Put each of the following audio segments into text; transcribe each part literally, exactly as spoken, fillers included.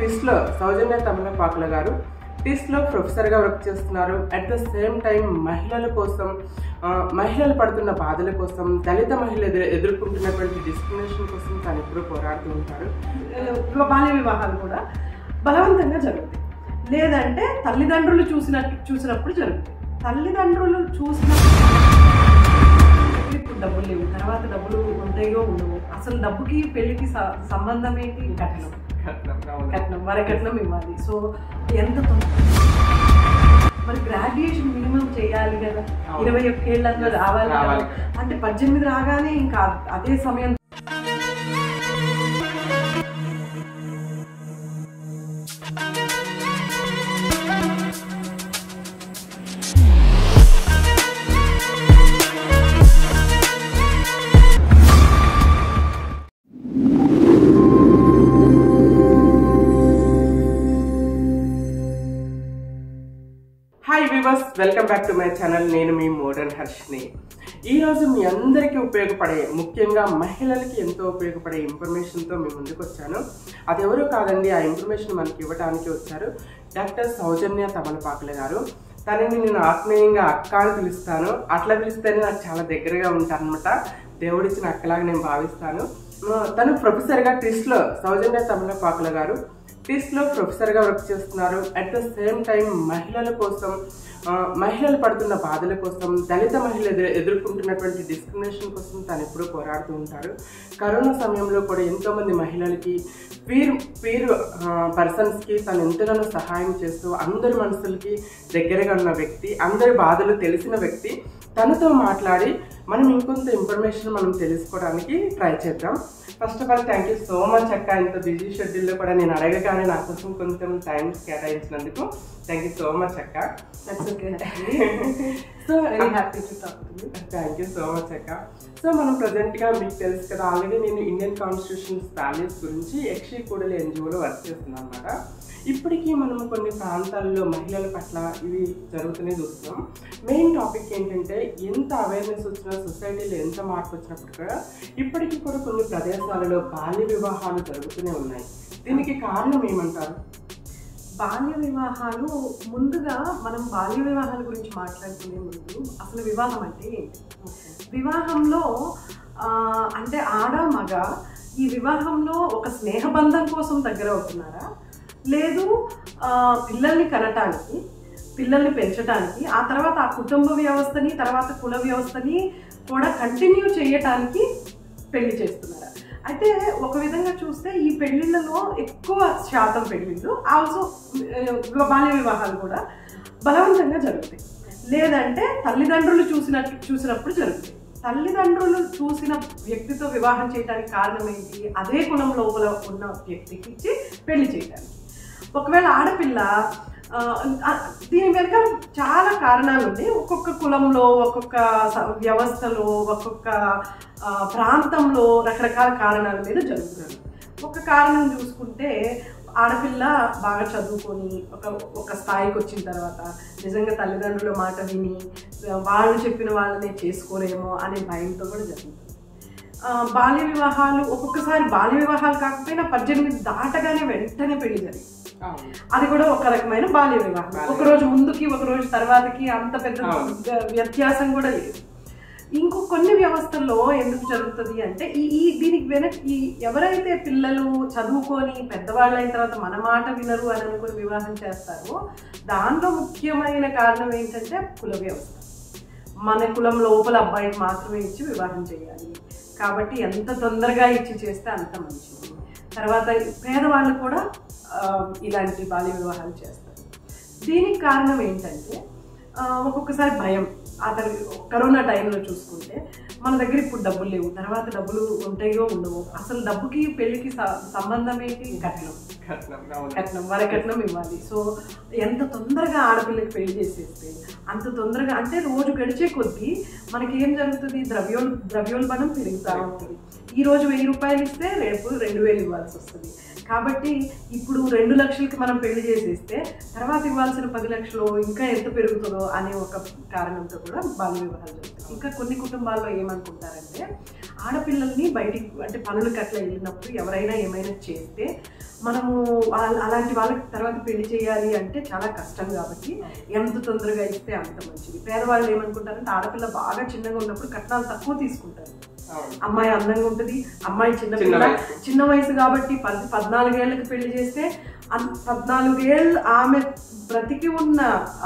టిస్ లో సౌజన్య తమలపాకుల గారు టిస్ లో ప్రొఫెసర్ గా వర్క్ చేస్తున్నారు. అట్ ద సేమ్ టైం మహిళల కోసం, మహిళలు పడుతున్న బాధల కోసం, దళిత మహిళలు ఎదుర్కొంటున్నటువంటి డిస్క్రిమినేషన్ కోసం తను ఎప్పుడూ పోరాడుతూ ఉంటారు. బాల్య వివాహాలు కూడా బలవంతంగా జరుగుతాయి, లేదంటే తల్లిదండ్రులు చూసినట్టు చూసినప్పుడు జరుగుతాయి. తల్లిదండ్రులు చూసినప్పుడు ఇప్పుడు డబ్బులు లేవు, తర్వాత డబ్బులు ఉంటాయో ఉండవు, అసలు డబ్బుకి పెళ్లికి సంబంధం ఏంటి? కట్నం కట్నం వరకట్నం ఇవ్వాలి. సో ఎంత మరి గ్రాడ్యుయేషన్ మినిమం చేయాలి కదా, ఇరవై ఒక్క ఏళ్ళంతా రావాలి కదా, అంటే పద్దెనిమిది రాగానే ఇంకా అదే సమయం welcome back to my channel. నేను మీ మోడర్న్ హర్షిని. ఈరోజు మీ అందరికీ ఉపయోగపడే, ముఖ్యంగా మహిళలకి ఎంతో ఉపయోగపడే ఇన్ఫర్మేషన్తో మీ ముందుకు వచ్చాను. అది ఎవరు కాదండి, ఆ ఇన్ఫర్మేషన్ మనకి ఇవ్వడానికి వచ్చారు డాక్టర్ సౌజన్య తమలపాకుల గారు. తనని నేను ఆత్మీయంగా అక్క అని పిలుస్తాను. అట్లా పిలిస్తేనే నాకు చాలా దగ్గరగా ఉంటాను అనమాట. దేవుడిచ్చిన అక్కలాగా నేను భావిస్తాను. తను ప్రొఫెసర్గా టిస్లో సౌజన్య తమలపాకుల గారు టిస్లో ప్రొఫెసర్గా వర్క్ చేస్తున్నారు. అట్ ద సేమ్ టైం మహిళల కోసం, మహిళలు పడుతున్న బాధల కోసం, దళిత మహిళలు ఎదుర్కొంటున్నటువంటి డిస్క్రిమినేషన్ కోసం తను ఎప్పుడూ పోరాడుతూ ఉంటారు. కరోనా సమయంలో కూడా ఎంతోమంది మహిళలకి, పీర్ పీర్ పర్సన్స్కి తను ఎంతగానో సహాయం చేస్తూ అందరి మనసులకి దగ్గరగా ఉన్న వ్యక్తి, అందరి బాధలు తెలిసిన వ్యక్తి. తనతో మాట్లాడి మనం ఇంకొంత ఇన్ఫర్మేషన్ మనం తెలుసుకోవడానికి ట్రై చేద్దాం. First of all thank you so much అక్క. ఇంత బిజీ షెడ్యూల్లో కూడా నేను అడగగానే నా కోసం కొంచెం టైం కేటాయించినందుకు థ్యాంక్ యూ సో మచ్ అక్క. So thank you so much అక్క. సో మనం ప్రజెంట్గా మీకు తెలుసు కదా, ఆల్రెడీ నేను ఇండియన్ కాన్స్టిట్యూషన్స్ వాల్యూస్ గురించి యక్షి కూడలి ఎన్జిఓలో వర్క్ చేస్తున్నాను అనమాట. ఇప్పటికీ మనం కొన్ని ప్రాంతాల్లో మహిళల పట్ల ఇవి జరుగుతూనే చూస్తున్నాం. మెయిన్ టాపిక్ ఏంటంటే, ఎంత అవేర్నెస్ వచ్చినా, సొసైటీలో ఎంత మార్పు వచ్చినప్పుడు కూడా ఇప్పటికీ కూడా కొన్ని ప్రదేశాలలో బాల్య వివాహాలు జరుగుతూనే ఉన్నాయి. దీనికి కారణం ఏమంటారు? బాల్య వివాహాలు, ముందుగా మనం బాల్య వివాహాల గురించి మాట్లాడుకునే ముందు అసలు వివాహం అంటే ఏంటి? వివాహంలో అంటే ఆడ మగ ఈ వివాహంలో ఒక స్నేహబంధం కోసం దగ్గర అవుతున్నారా, లేదు పిల్లల్ని కనటానికి, పిల్లల్ని పెంచడానికి, ఆ తర్వాత ఆ కుటుంబ వ్యవస్థని, తర్వాత కుల వ్యవస్థని కూడా కంటిన్యూ చేయటానికి పెళ్లి చేస్తున్నారా? అయితే ఒక విధంగా చూస్తే ఈ పెళ్లిళ్ళలో ఎక్కువ శాతం పెళ్లిళ్ళు ఆల్సో బాల్య వివాహాలు కూడా బలవంతంగా జరుగుతాయి, లేదంటే తల్లిదండ్రులు చూసినట్టు చూసినప్పుడు జరుగుతాయి. తల్లిదండ్రులు చూసిన వ్యక్తితో వివాహం చేయడానికి కారణం ఏంటి? అదే కులం లోపల ఉన్న వ్యక్తికి ఇచ్చి పెళ్లి చేయడానికి. ఒకవేళ ఆడపిల్ల, దీని వెనుక చాలా కారణాలు ఉన్నాయి. ఒక్కొక్క కులంలో, ఒక్కొక్క వ్యవస్థలో, ఒక్కొక్క ప్రాంతంలో రకరకాల కారణాల మీద జరుగుతుంది. ఒక కారణం చూసుకుంటే, ఆడపిల్ల బాగా చదువుకొని ఒక ఒక స్థాయికి వచ్చిన తర్వాత నిజంగా తల్లిదండ్రుల మాట విని వాళ్ళు చెప్పిన వాళ్ళనే చేసుకోలేమో అనే భయంతో కూడా జరుగుతుంది. బాల్య వివాహాలు ఒక్కొక్కసారి బాల్య వివాహాలు కాకపోయినా పద్దెనిమిది దాటగానే వెంటనే పెళ్లి జరిగింది. అది కూడా ఒక రకమైన బాల్య వివాహం. ఒక రోజు ముందుకి ఒక రోజు తర్వాతకి అంత పెద్ద వ్యత్యాసం కూడా లేదు. ఇంకో కొన్ని వ్యవస్థల్లో ఎందుకు జరుగుతుంది అంటే, ఈ ఈ దీనికి వెనక ఈ ఎవరైతే పిల్లలు చదువుకొని పెద్దవాళ్ళు అయిన తర్వాత మన మాట వినరు అని అనుకుని వివాహం చేస్తారో, దాంట్లో ముఖ్యమైన కారణం ఏంటంటే కుల వ్యవస్థ. మన కులం లోపల అబ్బాయికి మాత్రమే ఇచ్చి వివాహం చేయాలి కాబట్టి ఎంత తొందరగా ఇచ్చి చేస్తే అంత మంచిది. తర్వాత పేదవాళ్ళు కూడా ఇలాంటి బాల్య వివాహాలు చేస్తారు. దీనికి కారణం ఏంటంటే, ఒక్కొక్కసారి భయం. అతను కరోనా టైంలో చూసుకుంటే మన దగ్గర ఇప్పుడు డబ్బులు లేవు, తర్వాత డబ్బులు ఉంటాయో ఉండవు, అసలు డబ్బుకి పెళ్లికి సంబంధం ఏంటి? కట్నం కట్నం వరకట్నం ఇవ్వాలి. సో ఎంత తొందరగా ఆడపిల్లకి పెళ్లి చేసేస్తే అంత తొందరగా, అంటే రోజు గడిచే కొద్దీ మనకి ఏం జరుగుతుంది? ద్రవ్యోల్ ద్రవ్యోల్బణం పెరుగుతూ ఉంటుంది. ఈ రోజు వెయ్యి రూపాయలు ఇస్తే రేపు రెండు వేలు ఇవ్వాల్సి వస్తుంది. కాబట్టి ఇప్పుడు రెండు లక్షలకి మనం పెళ్లి చేసేస్తే తర్వాత ఇవ్వాల్సిన పది లక్షలు ఇంకా ఎంత పెరుగుతుందో అనే ఒక కారణంతో కూడా బాల్య వివాహాలు జరుగుతాయి. ఇంకా కొన్ని కుటుంబాల్లో ఏమనుకుంటారంటే ఆడపిల్లల్ని బయటికి అంటే పనులకు అట్లా వెళ్ళినప్పుడు ఎవరైనా ఏమైనా చేస్తే మనము అలాంటి వాళ్ళకి తర్వాత పెళ్లి చేయాలి అంటే చాలా కష్టం కాబట్టి ఎంత తొందరగా ఇస్తే అంత మంచిది. పేదవాళ్ళు ఏమనుకుంటారంటే ఆడపిల్ల బాగా చిన్నగా ఉన్నప్పుడు కట్నాలు తక్కువ తీసుకుంటారు. అమ్మాయి అందంగా ఉంటుంది, అమ్మాయి చిన్న పిల్ల చిన్న వయసు కాబట్టి పది పద్నాలుగేళ్లకు పెళ్లి చేస్తే పద్నాలుగేళ్ళు ఆమె బ్రతికి ఉన్న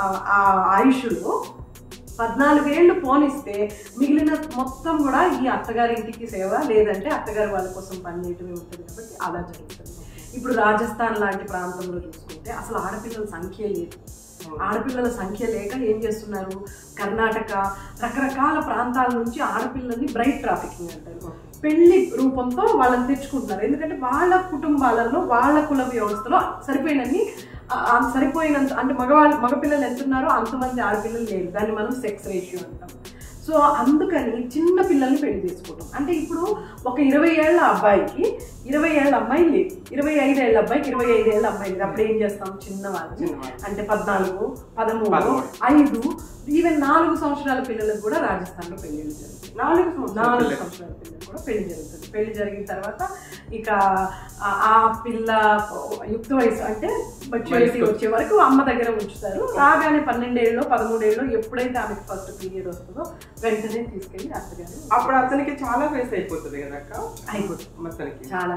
ఆ ఆయుష్లో పద్నాలుగేళ్లు పోనిస్తే మిగిలిన మొత్తం కూడా ఈ అత్తగారింటికి సేవ లేదంటే అత్తగారి వాళ్ళ కోసం పనిచేయటమే ఉంటుంది. కాబట్టి అలా జరుగుతుంది. ఇప్పుడు రాజస్థాన్ లాంటి ప్రాంతంలో చూసుకుంటే అసలు ఆడపిల్లల సంఖ్య లేదు. ఆడపిల్లల సంఖ్య లేక ఏం చేస్తున్నారు, కర్ణాటక రకరకాల ప్రాంతాల నుంచి ఆడపిల్లల్ని బ్రైట్ ట్రాఫికింగ్ అంటారు, పెళ్లి రూపంతో వాళ్ళని తెచ్చుకుంటున్నారు. ఎందుకంటే వాళ్ళ కుటుంబాలలో వాళ్ళ కుల వ్యవస్థలో సరిపోయినన్ని సరిపోయినంత అంటే మగవాళ్ళు మగపిల్లలు ఎంత ఉన్నారో అంతమంది ఆడపిల్లలు లేరు. దాన్ని మనం సెక్స్ రేషియో అంటాం. సో అందుకని చిన్న పిల్లల్ని పెళ్లి చేసుకోవడం అంటే ఇప్పుడు ఒక ఇరవై ఏళ్ళ అబ్బాయికి ఇరవై ఏళ్ళ అమ్మాయి లేదు, ఇరవై ఐదు ఏళ్ళ అబ్బాయికి ఇరవై ఐదు ఏళ్ళ అమ్మాయి లేదు. అప్పుడు ఏం చేస్తాం, చిన్నవాళ్ళు అంటే పద్నాలుగు పదమూడు ఐదు ఈవెన్ నాలుగు సంవత్సరాల పిల్లలకు కూడా రాజస్థాన్లో పెళ్లిళ్ళు జరుగుతుంది. నాలుగు నాలుగు సంవత్సరాల పిల్లలు కూడా పెళ్లి జరుగుతుంది. పెళ్లి జరిగిన తర్వాత ఇక ఆ పిల్ల యుక్త వయసు అంటే వచ్చేసి వచ్చే వరకు అమ్మ దగ్గర ఉంచుతారు. రాగానే పన్నెండేళ్ళు పదమూడేళ్ళు ఎప్పుడైతే ఆమెకి ఫస్ట్ పీరియడ్ వస్తుందో వెంటనే తీసుకెళ్ళి అత్తగారు అప్పుడు అతనికి చాలా ఫేస్ అయిపోతుంది కదా అక్క, అయిపోతుంది మొత్తానికి చాలా.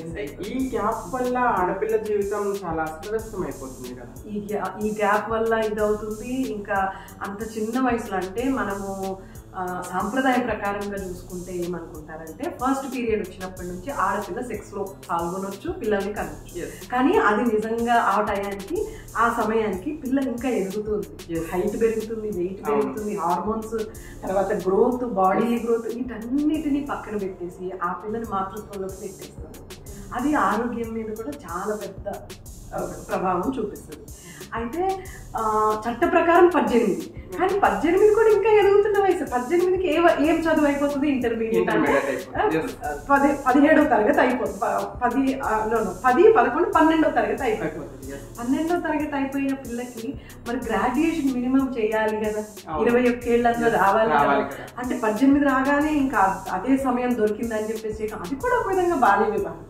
ఈ గ్యాప్ వల్ల ఆడపిల్ల జీవితం చాలా అస్తవ్యస్తం అయిపోతుంది కదా. ఈ గ్యా ఈ గ్యాప్ వల్ల ఇది అవుతుంది. ఇంకా అంత చిన్న వయసులో అంటే మనము సాంప్రదాయ ప్రకారంగా చూసుకుంటే ఏమనుకుంటారంటే ఫస్ట్ పీరియడ్ వచ్చినప్పటి నుంచి ఆడపిల్ల సెక్స్ లో పాల్గొనొచ్చు, పిల్లల్ని కనొచ్చు. కానీ అది నిజంగా ఆ టయానికి ఆ సమయానికి పిల్ల ఇంకా ఎదుగుతుంది, హైట్ పెరుగుతుంది, వెయిట్ పెరుగుతుంది, హార్మోన్స్ తర్వాత గ్రోత్, బాడీ గ్రోత్ వీటన్నిటిని పక్కన పెట్టేసి ఆ పిల్లని మాతృత్వంలోకి పెట్టేస్తుంది. అది ఆరోగ్యం మీద కూడా చాలా పెద్ద ప్రభావం చూపిస్తుంది. అయితే చట్ట ప్రకారం పద్దెనిమిది, కానీ పద్దెనిమిది కూడా ఇంకా ఎదుగుతున్న వయసు. పద్దెనిమిదికి ఏ ఏం చదువు అయిపోతుంది, ఇంటర్మీడియట్ అంటే పది పదిహేడవ తరగతి అయిపోతుంది, పది పది పదకొండు పన్నెండవ తరగతి అయిపోతుంది. పన్నెండవ తరగతి అయిపోయిన పిల్లకి మరి గ్రాడ్యుయేషన్ మినిమం చేయాలి కదా, ఇరవై ఒక్కేళ్ళంతా రావాలి కదా. అంటే పద్దెనిమిది రాగానే ఇంకా అదే సమయం దొరికిందని చెప్పేసి అది కూడా ఒక విధంగా బాల్య వివాహం.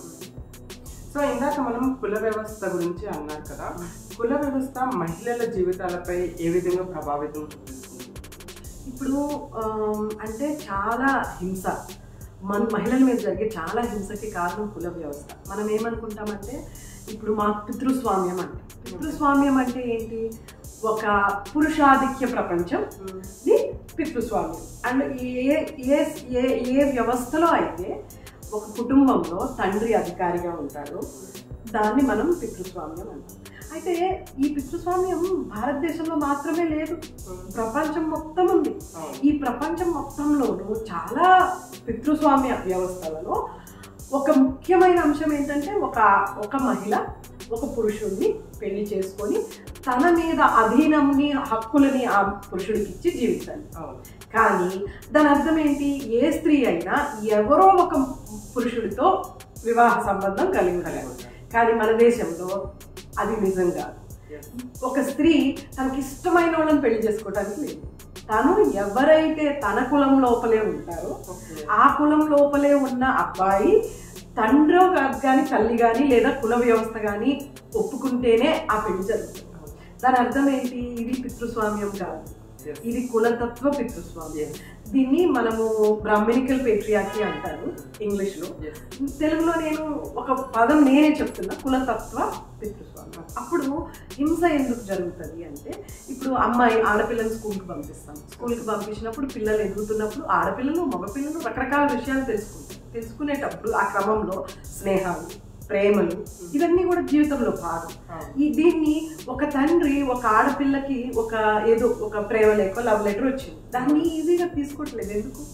సో ఇందాక మనం కుల వ్యవస్థ గురించి అన్నారు కదా, కుల వ్యవస్థ మహిళల జీవితాలపై ఏ విధంగా ప్రభావితం చూపిస్తుంది? ఇప్పుడు అంటే చాలా హింస మన మహిళల మీద జరిగే చాలా హింసకి కారణం కుల వ్యవస్థ. మనం ఏమనుకుంటామంటే ఇప్పుడు మా పితృస్వామ్యం అంటే పితృస్వామ్యం అంటే ఏంటి, ఒక పురుషాధిక్య ప్రపంచం ఇది పితృస్వామ్యం. అండ్ ఏ ఏ ఏ వ్యవస్థలో అయితే ఒక కుటుంబంలో తండ్రి అధికారిగా ఉంటాడు దాన్ని మనం పితృస్వామ్యం అంటాం. అయితే ఈ పితృస్వామ్యం భారతదేశంలో మాత్రమే లేదు, ప్రపంచం మొత్తం ఉంది. ఈ ప్రపంచం మొత్తంలోనూ చాలా పితృస్వామ్య వ్యవస్థలలో ఒక ముఖ్యమైన అంశం ఏంటంటే ఒక ఒక మహిళ ఒక పురుషుడిని పెళ్లి చేసుకొని తన మీద అధీనంని హక్కులని ఆ పురుషుడికి ఇచ్చి జీవించాలి. కానీ దాని అర్థం ఏంటి, ఏ స్త్రీ అయినా ఎవరో ఒక పురుషుడితో వివాహ సంబంధం కలిగి ఉండాలి. కానీ మన దేశంలో అది నిజంగా ఒక స్త్రీ తనకి ఇష్టమైన వాళ్ళని పెళ్లి చేసుకోవడానికి లేదు. తను ఎవరైతే తన కులం లోపలే ఉంటారో ఆ కులం లోపలే ఉన్న అబ్బాయి తండ్రో కానీ తల్లి కానీ లేదా కుల వ్యవస్థ కానీ ఒప్పుకుంటేనే ఆ పెళ్లి జరుగుతుంది. దాని అర్థం ఏంటి, ఇది పితృస్వామ్యం కాదు, ఇది కులతత్వ పితృస్వామ్యం. దీన్ని మనము బ్రాహ్మణికల్ పేట్రియార్కీ అంటారు ఇంగ్లీష్లో. తెలుగులో నేను ఒక పదం నేనే చెప్తున్నా, కులతత్వ పితృస్వామ్యం. అప్పుడు హింస ఎందుకు జరుగుతుంది అంటే, ఇప్పుడు అమ్మాయి ఆడపిల్లని స్కూల్కి పంపిస్తాం, స్కూల్కి పంపించినప్పుడు పిల్లలు ఎదుగుతున్నప్పుడు ఆడపిల్లలు మగపిల్లలు రకరకాల విషయాలు తెలుసుకుంటారు. తెలుసుకునేటప్పుడు ఆ క్రమంలో స్నేహాలు, ప్రేమలు ఇవన్నీ కూడా జీవితంలో భాగం. ఈ దీన్ని ఒక తండ్రి ఒక ఆడపిల్లకి ఒక ఏదో ఒక ప్రేమ లేక లవ్ లెటర్ వచ్చింది, దాన్ని ఈజీగా తీసుకోవట్లేదు. ఎందుకు,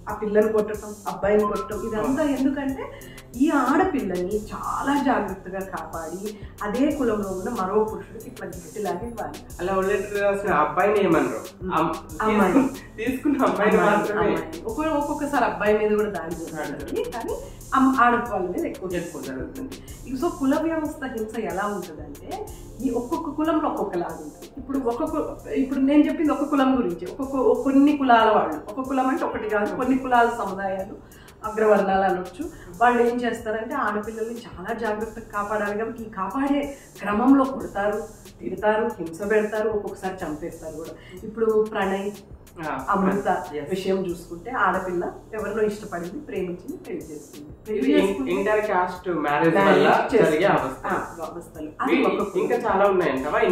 ఆ పిల్లని కొట్టడం, అబ్బాయిని కొట్టడం, ఇదంతా ఎందుకంటే ఈ ఆడపిల్లని చాలా జాగ్రత్తగా కాపాడి అదే కులంలో ఉన్న మరో పురుషుడికి ఇట్లా గిఫ్ట్లాగా ఇవ్వాలి. అలా రాసిన అబ్బాయిని ఏమన్నారు, అమ్మాయి తీసుకున్న అబ్బాయిని మాత్రమే. ఒక్కొక్కసారి అబ్బాయి మీద కూడా దాడి జరుగుతుంది, కానీ ఆడవాళ్ళ మీద ఎక్కువ ఎక్కువ జరుగుతుంది. సో కుల వ్యవస్థ హింస ఎలా ఉంటుందంటే ఈ ఒక్కొక్క కులంలో ఒక్కొక్కలాగా ఉంటుంది. ఇప్పుడు ఒక్కొక్క ఇప్పుడు నేను చెప్పింది ఒక కులం గురించి, ఒక్కొక్క కొన్ని కులాల వాళ్ళు, ఒక కులం అంటే ఒకటి కాదు, కొన్ని కులాల సముదాయాలు, అగ్రవర్ణాలు అనొచ్చు. వాళ్ళు ఏం చేస్తారంటే ఆడపిల్లల్ని చాలా జాగ్రత్తగా కాపాడాలి కాబట్టి ఈ కాపాడే క్రమంలో కొడతారు, తిడతారు, హింస పెడతారు, ఒక్కొక్కసారి చంపేస్తారు కూడా. ఇప్పుడు ప్రణయ్, అమృత విషయం చూసుకుంటే ఆడపిల్ల ఎవరినో ఇష్టపడింది, ప్రేమించింది, పెళ్లి చేసుకుంది. ఇంటర్ కాస్ట్ మ్యారేజ్ వల్ల జరిగే అవస్థలు ఇంకా చాలా ఉన్నాయంట.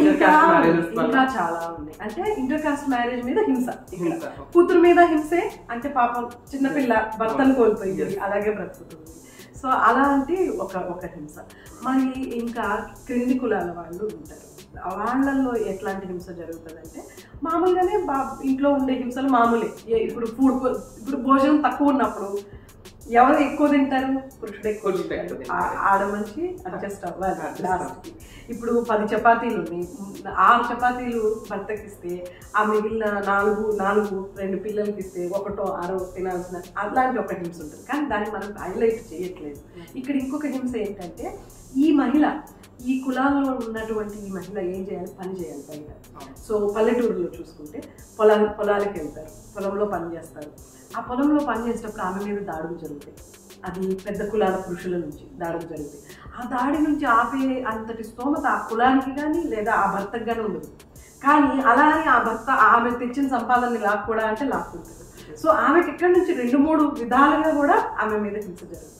ఇంకా చాలా ఉన్నాయి. అంటే ఇంటర్ కాస్ట్ మ్యారేజ్ మీద హింస, కూతురు మీద హింసే. అంటే పాపం చిన్నపిల్ల భర్తను కోల్పోయింది, అలాగే బ్రతుకుతుంది. సో అలాంటి ఒక ఒక హింస. మరి ఇంకా క్రింది కులాల వాళ్ళు ఉంటారు, వాళ్ళల్లో ఎట్లాంటి హింస జరుగుతుందంటే మామూలుగానే బా ఇంట్లో ఉండే హింసలు మామూలే. ఇప్పుడు ఫుడ్ ఇప్పుడు భోజనం తక్కువ ఉన్నప్పుడు ఎవరు ఎక్కువ తింటారు? పురుషుడు ఎక్కువ తింటారు, ఆడ మనిషి అడ్జస్ట్ అవ్వాలి లాస్ట్కి. ఇప్పుడు పది చపాతీలు ఉన్నాయి, ఆరు చపాతీలు భర్తకి ఇస్తే ఆ మిగిలిన నాలుగు నాలుగు రెండు పిల్లలకి ఇస్తే ఒకటో ఆరో తినాల్సిన అలాంటి ఒక హింస ఉంటుంది. కానీ దాన్ని మనం హైలైట్ చేయట్లేదు. ఇక్కడ ఇంకొక హింస ఏంటంటే ఈ మహిళ, ఈ కులాల్లో ఉన్నటువంటి ఈ మహిళ ఏం చేయాలి? పని చేయాలి బయట. సో పల్లెటూరులో చూసుకుంటే పొలాలు పొలాలకు వెళ్తారు, పొలంలో పని చేస్తారు. ఆ పొలంలో పని చేసేటప్పుడు ఆమె మీద దాడులు జరుగుతాయి. అది పెద్ద కులాల పురుషుల నుంచి దాడులు జరుగుతాయి. ఆ దాడి నుంచి ఆపే అంతటి స్తోమత ఆ కులానికి కానీ లేదా ఆ భర్తకు కానీ ఉండదు. కానీ అలా అని ఆ భర్త ఆమె తెచ్చిన సంపాదనని లాక్కోడా అంటే లాక్కుంటుంది. సో ఆమెకి ఇక్కడి నుంచి రెండు మూడు విధాలుగా కూడా ఆమె మీద హింస జరుగుతుంది.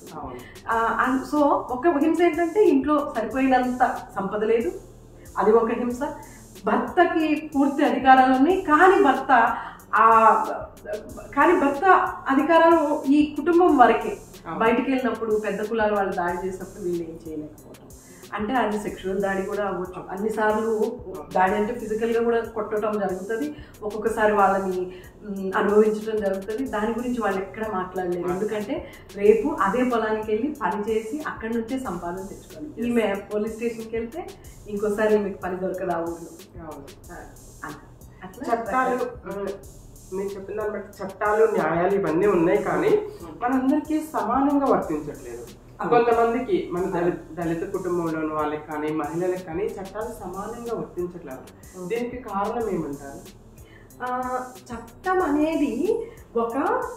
సో ఒక హింస ఏంటంటే ఇంట్లో సరిపోయినంత సంపద లేదు, అది ఒక హింస. భర్తకి పూర్తి అధికారాలు ఉన్నాయి, కానీ భర్త ఆ కానీ భర్త అధికారాలు ఈ కుటుంబం వరకే. బయటికి వెళ్ళినప్పుడు పెద్ద కులాల వాళ్ళు దాడి చేసినప్పుడు వీళ్ళు ఏం చేయలేకపోవడం. అంటే అది సెక్షువల్ దాడి కూడా అవ్వచ్చు. అన్నిసార్లు దాడి అంటే ఫిజికల్గా కూడా కొట్టడం జరుగుతుంది, ఒక్కొక్కసారి వాళ్ళని అనుభవించడం జరుగుతుంది. దాని గురించి వాళ్ళు ఎక్కడ మాట్లాడలేరు, ఎందుకంటే రేపు అదే పొలానికి వెళ్ళి పని చేసి అక్కడి నుంచే సంపాదన తెచ్చుకోవాలి. ఈమె పోలీస్ స్టేషన్కి వెళ్తే ఇంకోసారి ఈమెకి పని దొరకదు ఆ ఊళ్ళో. చట్టాలు నేను చెప్పిన దాన్ని బట్టి చట్టాలు, న్యాయాలు ఇవన్నీ ఉన్నాయి, కానీ మనందరికీ సమానంగా వర్తించట్లేదు. కొంతమందికి మన దళిత దళిత కుటుంబంలోని వాళ్ళకి కానీ మహిళలకు కానీ చట్టాలు సమానంగా వర్తించట్లేదు. దీనికి కారణం ఏమంటారు? చట్టం అనేది ఒక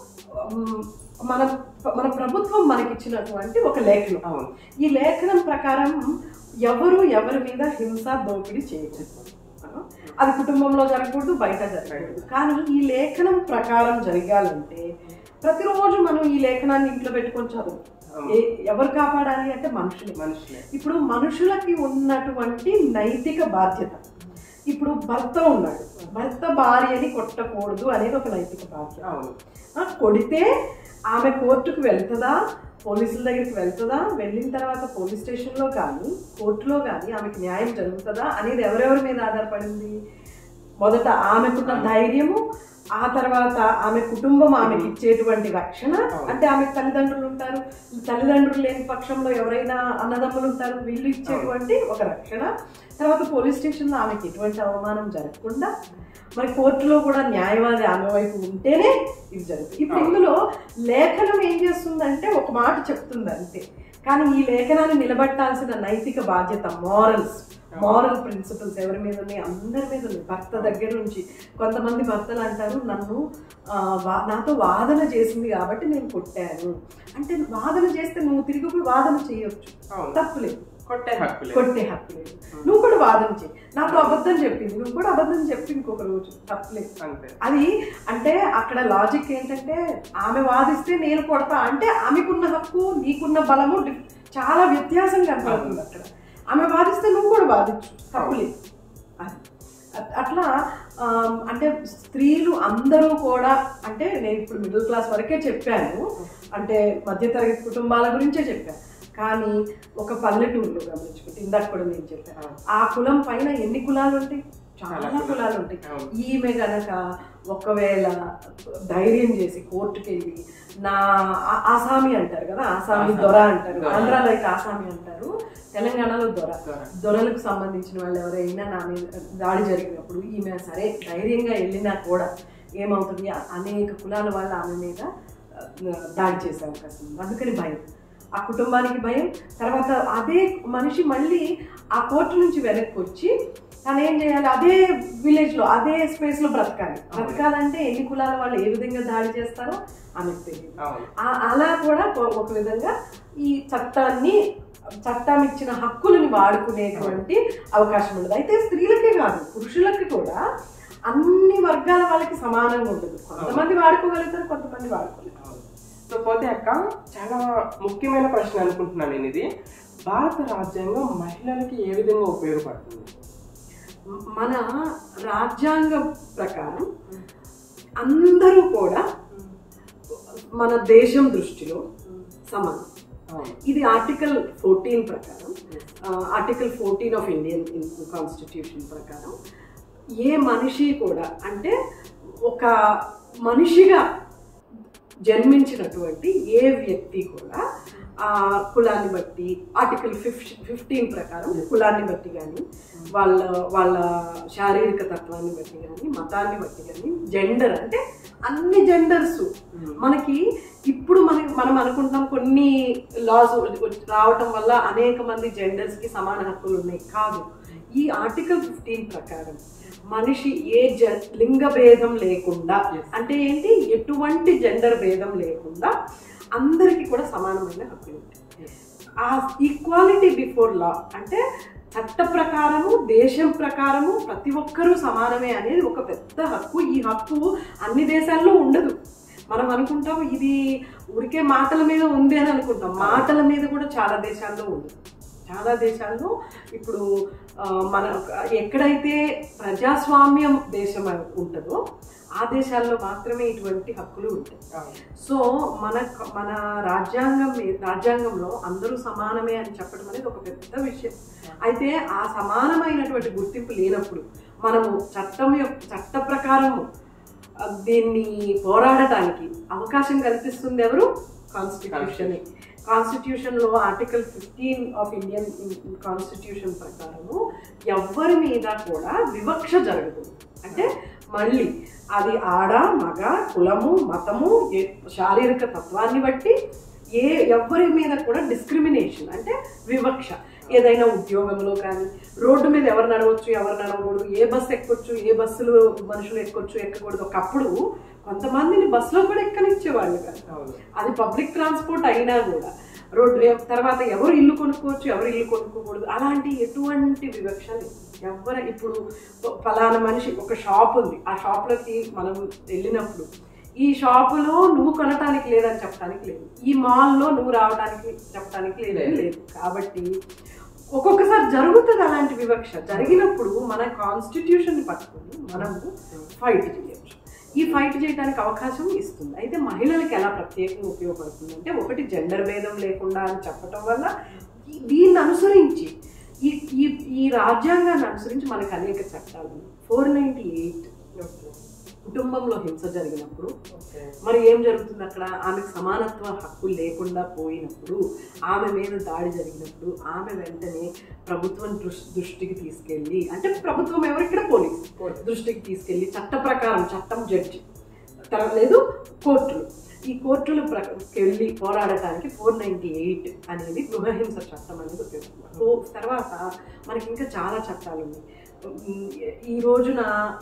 మన మన ప్రభుత్వం మనకిచ్చినటువంటి ఒక లేఖనం. అవును, ఈ లేఖనం ప్రకారం ఎవరు ఎవరి మీద హింస దోపిడీ చేయకూడదు. అది కుటుంబంలో జరగకూడదు, బయట జరగకూడదు. కానీ ఈ లేఖనం ప్రకారం జరగాలంటే ప్రతిరోజు మనం ఈ లేఖనాన్ని ఇంట్లో పెట్టుకొని చదువు. ఎవరు కాపాడాలి అంటే మనుషులు. మనుషులే. ఇప్పుడు మనుషులకి ఉన్నటువంటి నైతిక బాధ్యత. ఇప్పుడు భర్త ఉన్నాడు, భర్త భార్యని కొట్టకూడదు అనేది ఒక నైతిక బాధ్యత. కొడితే ఆమె కోర్టుకు వెళ్తుందా, పోలీసుల దగ్గరికి వెళ్తుందా, వెళ్ళిన తర్వాత పోలీస్ స్టేషన్లో కానీ కోర్టులో కానీ ఆమెకు న్యాయం జరుగుతుందా అనేది ఎవరెవరి మీద ఆధారపడింది? మొదట ఆమెకున్న ధైర్యము, ఆ తర్వాత ఆమె కుటుంబం ఆమెకి ఇచ్చేటువంటి రక్షణ. అంటే ఆమెకు తల్లిదండ్రులు ఉంటారు, తల్లిదండ్రులు లేని పక్షంలో ఎవరైనా అన్నదమ్ములు ఉంటారు, వీళ్ళు ఇచ్చేటువంటి ఒక రక్షణ. తర్వాత పోలీస్ స్టేషన్లో ఆమెకి ఎటువంటి అవమానం జరగకుండా, మరి కోర్టులో కూడా న్యాయవాది ఆమె వైపు ఉంటేనే ఇది జరుగుతుంది. ఇప్పుడు ఇందులో లేఖనం ఏం చేస్తుందంటే ఒక మాట చెప్తుంది అంతే, కానీ ఈ లేఖనాన్ని నిలబెట్టాల్సిన నైతిక బాధ్యత, మారల్స్, మారల్ ప్రిన్సిపల్స్ ఎవరి మీద ఉన్నాయి? అందరి మీద ఉన్నాయి. భర్త దగ్గర నుంచి. కొంతమంది భర్తలు అంటారు, నన్ను నాతో వాదన చేసింది కాబట్టి నేను కొట్టాను అంటే, వాదన చేస్తే నువ్వు తిరిగి కూడా వాదన చేయొచ్చు, తప్పులేదు. కొట్టే హక్కు కొట్టే హక్కు లేదు. నువ్వు కూడా వాదన చేయి, నాతో అబద్ధం చెప్పింది, నువ్వు కూడా అబద్ధం చెప్పి ఇంకొక రోజు, తప్పులేదు. అది అంటే అక్కడ లాజిక్ ఏంటంటే ఆమె వాదిస్తే నేను కొడతా అంటే ఆమెకున్న హక్కు నీకున్న బలము చాలా వ్యత్యాసం కనపడుతుంది అక్కడ. ఆమె వాదిస్తే నువ్వు కూడా వాదించు, తప్పులేదు. అట్లా అంటే స్త్రీలు అందరూ కూడా, అంటే నేను ఇప్పుడు మిడిల్ క్లాస్ వరకే చెప్పాను, అంటే మధ్యతరగతి కుటుంబాల గురించే చెప్పాను. కానీ ఒక పల్లెటూరులో గమనించుకుంటే ఇందాక కూడా నేను చెప్పాను, ఆ కులం పైన ఎన్ని కులాలు ఉంటాయి? చాలా కులాలు ఉంటాయి. ఈమె గనక ఒకవేళ ధైర్యం చేసి కోర్టుకి వెళ్ళి నా ఆసామి అంటారు కదా, ఆసామి దొర అంటారు, ఆంధ్రాలో అయితే ఆసామి అంటారు, తెలంగాణలో దొర, దొరలకు సంబంధించిన వాళ్ళు ఎవరైనా నా మీద దాడి జరిగినప్పుడు ఈమె సరే ధైర్యంగా వెళ్ళినా కూడా ఏమవుతుంది, అనేక కులాల వాళ్ళు ఆమె మీద దాడి చేసే అవకాశం ఉంది. అందుకని భయం, ఆ కుటుంబానికి భయం. తర్వాత అదే మనిషి మళ్ళీ ఆ కోర్టు నుంచి వెనక్కి వచ్చి తను ఏం చేయాలి, అదే విలేజ్లో అదే స్పేస్లో బ్రతకాలి. బ్రతకాలంటే ఎన్ని కులాల వాళ్ళు ఏ విధంగా దాడి చేస్తారో ఆమెకు తెలియదు. అలా కూడా ఒక విధంగా ఈ చట్టాన్ని చట్టం ఇచ్చిన హక్కులని వాడుకునేటువంటి అవకాశం ఉండదు. అయితే స్త్రీలకే కాదు, పురుషులకి కూడా అన్ని వర్గాల వాళ్ళకి సమానంగా ఉండదు. కొంతమంది వాడుకోగలుగుతారు, కొంతమంది వాడుకోలేరు. సో పోతే అక్క, చాలా ముఖ్యమైన ప్రశ్న అనుకుంటున్నాను నేను ఇది, భారత రాజ్యాంగం మహిళలకి ఏ విధంగా ఉపయోగపడుతుంది? మన రాజ్యాంగం ప్రకారం అందరూ కూడా మన దేశం దృష్టిలో సమానం. ఇది ఆర్టికల్ ఫోర్టీన్ ప్రకారం, article fourteen of Indian constitution ప్రకారం ఏ మనిషి కూడా, అంటే ఒక మనిషిగా జన్మించినటువంటి ఏ వ్యక్తి కూడా ఆ కులాన్ని బట్టి, ఆర్టికల్ ఫిఫ్ ఫిఫ్టీన్ ప్రకారం కులాన్ని బట్టి కానీ, వాళ్ళ వాళ్ళ శారీరక తత్వాన్ని బట్టి కానీ, మతాన్ని బట్టి కానీ, జెండర్ అంటే అన్ని జెండర్స్ మనకి ఇప్పుడు మన మనం అనుకుంటున్నాం కొన్ని లాస్ రావటం వల్ల అనేక మంది జెండర్స్కి సమాన హక్కులు ఉన్నాయి. కాదు, ఈ ఆర్టికల్ ఫిఫ్టీన్ ప్రకారం మనిషి ఏ జ లింగ భేదం లేకుండా, అంటే ఏంటి, ఎటువంటి జెండర్ భేదం లేకుండా అందరికీ కూడా సమానమైన హక్కులు ఉంటాయి. ఆ ఈక్వాలిటీ బిఫోర్ లా అంటే చట్ట ప్రకారము, దేశం ప్రకారము ప్రతి ఒక్కరూ సమానమే అనేది ఒక పెద్ద హక్కు. ఈ హక్కు అన్ని దేశాల్లో ఉండదు. మనం అనుకుంటాం ఇది ఊరికే మాటల మీద ఉంది అని అనుకుంటాం, మాటల మీద కూడా చాలా దేశాల్లో ఉంది. చాలా దేశాల్లో ఇప్పుడు మన ఎక్కడైతే ప్రజాస్వామ్యం దేశం ఉంటుందో ఆ దేశాల్లో మాత్రమే ఇటువంటి హక్కులు ఉంటాయి. సో మన మన రాజ్యాంగం రాజ్యాంగంలో అందరూ సమానమే అని చెప్పడం అనేది ఒక పెద్ద విషయం. అయితే ఆ సమానమైనటువంటి గుర్తింపు లేనప్పుడు మనము చట్టం యొక్క చట్ట ప్రకారము దీన్ని పోరాడటానికి అవకాశం కల్పిస్తుంది ఎవరు? కాన్స్టిట్యూషన్. కాన్స్టిట్యూషన్లో article fifteen of Indian constitution ప్రకారము ఎవరి మీద కూడా వివక్ష జరుగుతుంది. అంటే మళ్ళీ అది ఆడ మగ కులము మతము శారీరక తత్వాన్ని బట్టి ఏ ఎవరి మీద కూడా డిస్క్రిమినేషన్ అంటే వివక్ష. ఏదైనా ఉద్యోగంలో కానీ, రోడ్డు మీద ఎవరు నడవచ్చు ఎవరు నడవకూడదు, ఏ బస్సు ఎక్కొచ్చు ఏ బస్సులు మనుషులు ఎక్కొచ్చు ఎక్కకూడదు. ఒకప్పుడు కొంతమందిని బస్సులో కూడా ఎక్కనిచ్చేవాళ్ళు కాదు, అది పబ్లిక్ ట్రాన్స్పోర్ట్ అయినా కూడా. రోడ్డు తర్వాత ఎవరు ఇల్లు కొనుక్కోవచ్చు ఎవరు ఇల్లు కొనుక్కోకూడదు, అలాంటి ఎటువంటి వివక్ష లేదు. ఎవరు ఇప్పుడు ఫలానా మనిషి ఒక షాప్ ఉంది, ఆ షాప్లోకి మనం వెళ్ళినప్పుడు ఈ షాపులో నువ్వు కొనటానికి లేదని చెప్పడానికి లేదు, ఈ మాల్లో నువ్వు రావడానికి చెప్పడానికి లేదని లేదు. కాబట్టి ఒక్కొక్కసారి జరుగుతుంది అలాంటి వివక్ష. జరిగినప్పుడు మన కాన్స్టిట్యూషన్ని పట్టుకొని మనము ఫైట్ చేయొచ్చు. ఈ ఫైట్ చేయడానికి అవకాశం ఇస్తుంది. అయితే మహిళలకు ఎలా ప్రత్యేకంగా ఉపయోగపడుతుంది అంటే, ఒకటి జెండర్ భేదం లేకుండా అని చెప్పటం వల్ల దీన్ని అనుసరించి ఈ ఈ ఈ రాజ్యాంగాన్ని అనుసరించి మనకు అనేక చట్టాలు ఉన్నాయి. ఫోర్ నైంటీ ఎయిట్ కుటుంబంలో హింస జరిగినప్పుడు మరి ఏం జరుగుతుంది అక్కడ, ఆమెకు సమానత్వ హక్కులు లేకుండా పోయినప్పుడు, ఆమె మీద దాడి జరిగినప్పుడు ఆమె వెంటనే ప్రభుత్వం దృష్టికి తీసుకెళ్ళి, అంటే ప్రభుత్వం ఎవరు ఇక్కడ పోలీస్ దృష్టికి తీసుకెళ్ళి చట్ట ప్రకారం చట్టం జడ్జి లేదు కోర్టులు, ఈ కోర్టుల వెళ్ళి పోరాడటానికి ఫోర్ నైంటీ ఎయిట్ అనేది గృహహింస చట్టం అనేది ఉపయోగపడుతుంది. తర్వాత మనకి ఇంకా చాలా చట్టాలు ఉన్నాయి. ఈ రోజున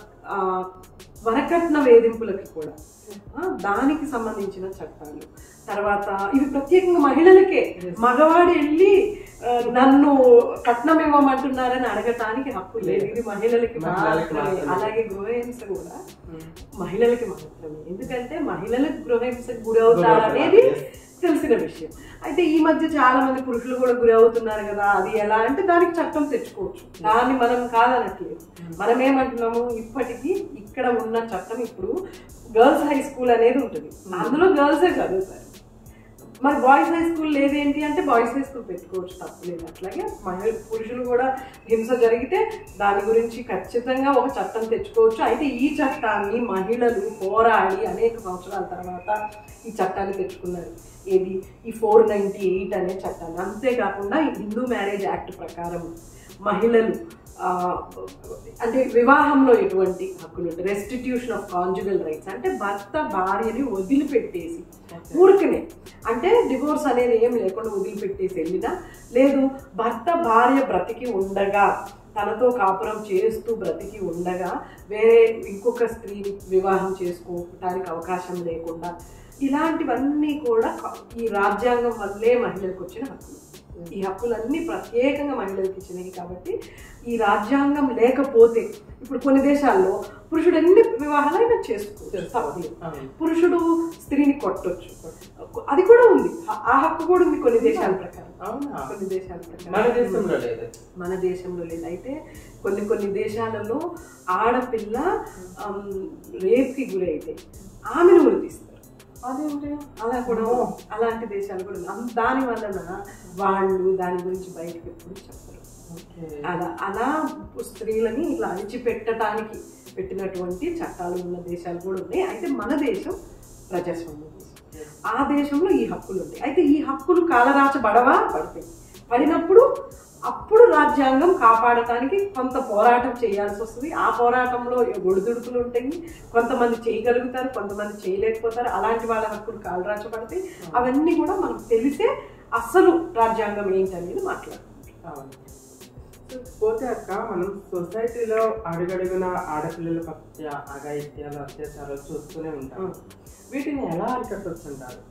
వరకట్న వేధింపులకి కూడా దానికి సంబంధించిన చట్టాలు. తర్వాత ఇవి ప్రత్యేకంగా మహిళలకే, మగవాడు వెళ్ళి నన్ను కట్నం ఇవ్వమంటున్నారని అడగటానికి హక్కు లేదు, ఇది మహిళలకి మాత్రమే. అలాగే గృహహింస కూడా మహిళలకి మాత్రమే, ఎందుకంటే మహిళలకు గృహహింసకు గురి అవుతారనేది తెలిసిన విషయం. అయితే ఈ మధ్య చాలా మంది పురుషులు కూడా గురి అవుతున్నారు కదా, అది ఎలా అంటే దానికి చట్టం తెచ్చుకోవచ్చు, దాన్ని మనం కాదనట్లేదు. మనం ఏమంటున్నాము, ఇప్పటికీ ఇక్కడ ఉన్న చట్టం ఇప్పుడు గర్ల్స్ హై స్కూల్ అనేది ఉంటుంది, అందులో గర్ల్సే చదువుతారు, మరి బాయ్స్ హై స్కూల్ లేదేంటి అంటే బాయ్స్ హై స్కూల్ పెట్టుకోవచ్చు, తప్పలేదు. అట్లాగే మహిళ పురుషులు కూడా హింస జరిగితే దాని గురించి ఖచ్చితంగా ఒక చట్టం తెచ్చుకోవచ్చు. అయితే ఈ చట్టాన్ని మహిళలు పోరాడి అనేక సంవత్సరాల తర్వాత ఈ చట్టాన్ని తెచ్చుకున్నారు. ఏది ఈ ఫోర్ నైంటీ ఎయిట్ అనే చట్టాన్ని. అంతేకాకుండా హిందూ మ్యారేజ్ యాక్ట్ ప్రకారం మహిళలు అంటే వివాహంలో ఎటువంటి హక్కులు, రెస్టిట్యూషన్ ఆఫ్ కాంజుగల్ రైట్స్ అంటే భర్త భార్యని వదిలిపెట్టేసి ఊరికనే అంటే డివోర్స్ అనేది ఏం లేకుండా వదిలిపెట్టేసి వెళ్ళినా, లేదు భర్త భార్య బ్రతికి ఉండగా తనతో కాపురం చేస్తూ బ్రతికి ఉండగా వేరే ఇంకొక స్త్రీని వివాహం చేసుకోవటానికి అవకాశం లేకుండా, ఇలాంటివన్నీ కూడా ఈ రాజ్యాంగం వల్లే మహిళలకు వచ్చిన హక్కులు. ఈ హక్కులన్నీ ప్రత్యేకంగా మహిళలకు ఇచ్చినాయి. కాబట్టి ఈ రాజ్యాంగం లేకపోతే ఇప్పుడు కొన్ని దేశాల్లో పురుషుడు ఎన్ని వివాహాలైనా చేసుకోవచ్చు, పురుషుడు స్త్రీని కొట్టొచ్చు, అది కూడా ఉంది. ఆ హక్కు కూడా ఉంది కొన్ని దేశాల ప్రకారం. కొన్ని దేశాల ప్రకారం మన దేశంలో లేదు. అయితే కొన్ని కొన్ని దేశాలలో ఆడపిల్ల రేప్కి గురైతే ఆమెను ఉరిపిస్తారు. అదేంటి అలా కూడా అలాంటి దేశాలు కూడా ఉన్నాయి. దాని వలన వాళ్ళు దాని గురించి బయటకు ఎప్పుడు చెప్పరు. అలా అలా స్త్రీలని ఇట్లా అణిచిపెట్టడానికి పెట్టినటువంటి చట్టాలు ఉన్న దేశాలు కూడా ఉన్నాయి. అయితే మన దేశం ప్రజాస్వామ్య దేశం. ఆ దేశంలో ఈ హక్కులు ఉంటాయి. అయితే ఈ హక్కులు కాలరాచబడవా? పడతాయి. పడినప్పుడు అప్పుడు రాజ్యాంగం కాపాడటానికి కొంత పోరాటం చేయాల్సి వస్తుంది. ఆ పోరాటంలో ఒడిదుడుకులు ఉంటాయి. కొంతమంది చేయగలుగుతారు, కొంతమంది చేయలేకపోతారు. అలాంటి వాళ్ళ హక్కులు కాలరాచబడతాయి. అవన్నీ కూడా మనకు తెలిసే అసలు రాజ్యాంగం ఏంటనేది మాట్లాడుకుంటాం. పోతే అక్క, మనం సొసైటీలో అడుగడుగున ఆడపిల్లల పట్ల అఘాయిత్యాలు, అత్యాచారాలు చూస్తూనే ఉంటాం. వీటిని ఎలా అరికట్టొచ్చుంటారు?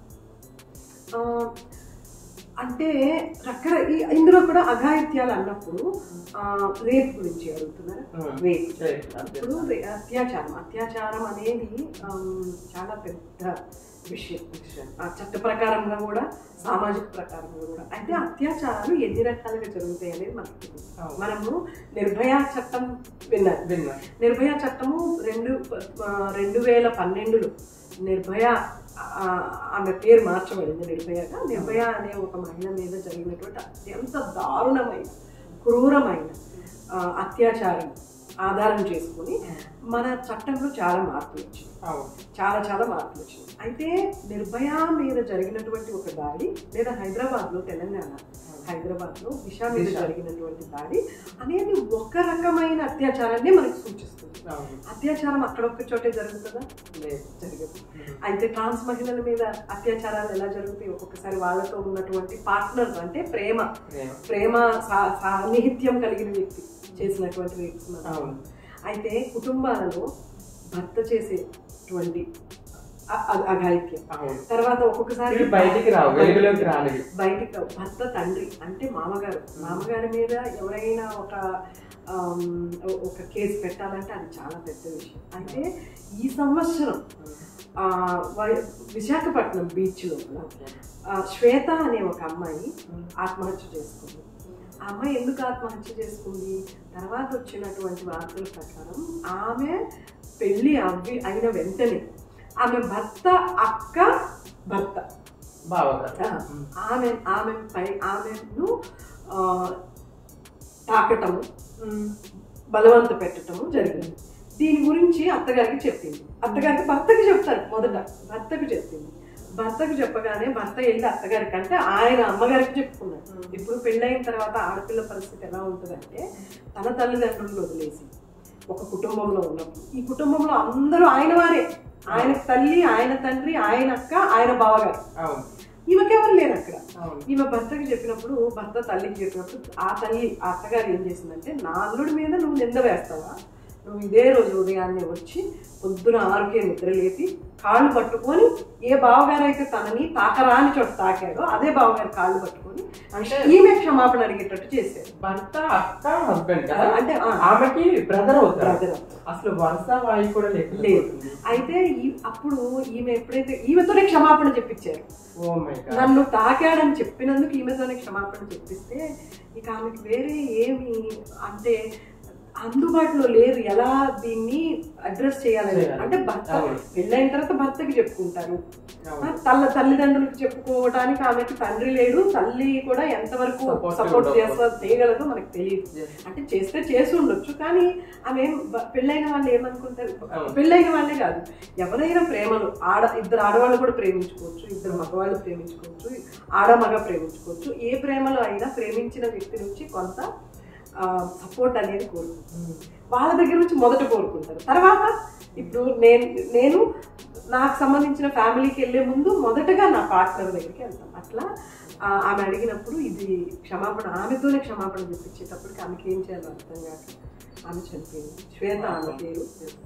అంటే రకర ఇందులో కూడా అఘాయిత్యాలు అన్నప్పుడు రేప్ గురించి అడుగుతున్నారు. రేప్ ఇప్పుడు అత్యాచారం అత్యాచారం అనేది చాలా పెద్ద విషయం. ఆ చట్ట ప్రకారంగా కూడా సామాజిక ప్రకారంగా కూడా. అయితే అత్యాచారాలు ఎన్ని రకాలుగా జరుగుతాయి అనేది మనకు తెలియదు. మనము నిర్భయ చట్టం విన్నారు విన్నారు నిర్భయ చట్టము రెండు రెండు వేల పన్నెండులో నిర్భయ ఆమె పేరు మార్చబడింది నిర్భయగా. నిర్భయ అనే ఒక మహిళ మీద జరిగినటువంటి అత్యంత దారుణమైన క్రూరమైన అత్యాచారం ఆధారం చేసుకుని మన చట్టంలో చాలా మార్పులు వచ్చింది. చాలా చాలా మార్పులు వచ్చింది. అయితే నిర్భయ మీద జరిగినటువంటి ఒక దాడి, లేదా హైదరాబాద్లో తెలంగాణ హైదరాబాద్లో దిశ మీద జరిగినటువంటి దాడి అనేది ఒక రకమైన అత్యాచారాన్ని మనకి సూచిస్తుంది. అత్యాచారం అక్కడొక్క చోటే జరుగుతుందా? లేదు, జరగదు. అయితే ట్రాన్స్ మహిళల మీద అత్యాచారాలు ఎలా జరుగుతాయి? ఒక్కొక్కసారి వాళ్ళతో ఉన్నటువంటి పార్ట్నర్ అంటే ప్రేమ ప్రేమ సాన్నిహిత్యం కలిగిన వ్యక్తి చేసినటువంటి రేప్స్. అయితే కుటుంబాలలో భర్త చేసేటువంటి అఘాయిత్యం తర్వాత ఒక్కొక్కసారి బయటికి రావు బయటికి రావు భర్త తండ్రి అంటే మామగారు మామగారి మీద ఎవరైనా ఒక ఒక కేసు పెట్టాలంటే అది చాలా పెద్ద విషయం. అయితే ఈ సంవత్సరం విశాఖపట్నం బీచ్ లోపల శ్వేత అనే ఒక అమ్మాయి ఆత్మహత్య చేసుకుంది. ఆ అమ్మాయి ఎందుకు ఆత్మహత్య చేసుకుంది? తర్వాత వచ్చినటువంటి వార్తల ప్రకారం ఆమె పెళ్ళి అవి అయిన వెంటనే ఆమె భర్త అక్క భర్త ఆమె ఆమె పై ఆమెను తాకటము, బలవంత పెట్టటము జరిగింది. దీని గురించి అత్తగారికి చెప్పింది. అత్తగారికి భర్తకి చెప్తారు. మొదట భర్తకు చెప్పింది. భర్తకు చెప్పగానే భర్త వెళ్ళి అత్తగారికి అంటే ఆయన అమ్మగారికి చెప్పుకున్నాడు. ఇప్పుడు పెళ్ళైన తర్వాత ఆడపిల్ల పరిస్థితి ఎలా ఉంటుందంటే తన తల్లిదండ్రులను వదిలేసి ఒక కుటుంబంలో ఉన్నప్పుడు ఈ కుటుంబంలో అందరూ ఆయన వారే, ఆయన తల్లి, ఆయన తండ్రి, ఆయన అక్క, ఆయన బావగారు. ఈమెకెవరు లేరు అక్కడ. ఈమె భర్తకి చెప్పినప్పుడు భర్త తల్లికి చెప్పినప్పుడు ఆ తల్లి ఆ అత్తగారు ఏం చేసిందంటే, నా అల్లుడి మీద నువ్వు నింద వేస్తావా? నువ్వు ఇదే రోజు ఉదయాన్నే వచ్చి పొద్దున ఆరుకే నిద్ర లేపి కాళ్ళు పట్టుకొని ఏ బావగారు అయితే తనని తాకరాని చోట తాకాడో అదే బావగారు కాళ్ళు పట్టుకొని ఈమె క్షమాపణ అడిగేటట్టు చేశారు. భర్త అక్క హస్బెండ్ అంటే ఆమెకి బ్రదర్ అవుతారు. అసలు వరుస వాయి కూడా లేదు. అయితే అప్పుడు ఈమె ఎప్పుడైతే ఈమెతోనే క్షమాపణ చెప్పించారు. నన్ను తాకాడని చెప్పినందుకు ఈమెతోనే క్షమాపణ చెప్పిస్తే ఇక ఆమెకి వేరే ఏమి అంటే అందుబాటులో లేరు, ఎలా దీన్ని అడ్రస్ చేయాలని. అంటే భర్త పెళ్ళైన తర్వాత భర్తకి చెప్పుకుంటారు, తల్ల తల్లిదండ్రులకు చెప్పుకోవడానికి ఆమెకి తండ్రి లేడు, తల్లి కూడా ఎంతవరకు సపోర్ట్ చేస్తా చేయగలదో మనకు తెలియదు. అంటే చేస్తే చేసి ఉండొచ్చు, కానీ ఆమె పెళ్ళైన వాళ్ళు ఏమనుకుంటారు, పెళ్ళైన వాళ్ళే కాదు ఎవరైనా ప్రేమలు ఆడ ఇద్దరు ఆడవాళ్ళు కూడా ప్రేమించుకోవచ్చు, ఇద్దరు మగవాళ్ళు ప్రేమించుకోవచ్చు, ఆడ మగ ప్రేమించుకోవచ్చు. ఏ ప్రేమలో అయినా ప్రేమించిన వ్యక్తి నుంచి కొంత సపోర్ట్ అనేది కోరుకుంటారు, వాళ్ళ దగ్గర నుంచి మొదట కోరుకుంటారు. తర్వాత ఇప్పుడు నేను నేను నాకు సంబంధించిన ఫ్యామిలీకి వెళ్ళే ముందు మొదటగా నా పార్ట్నర్ దగ్గరికి వెళ్తాను. అట్లా ఆమె అడిగినప్పుడు ఇది క్షమాపణ, ఆమెతోనే క్షమాపణ చెప్పించేటప్పటికి ఆమెకి ఏం చేయాలో అర్థం కాక ఆమె చనిపోయింది. శ్వేత ఆమె పేరు.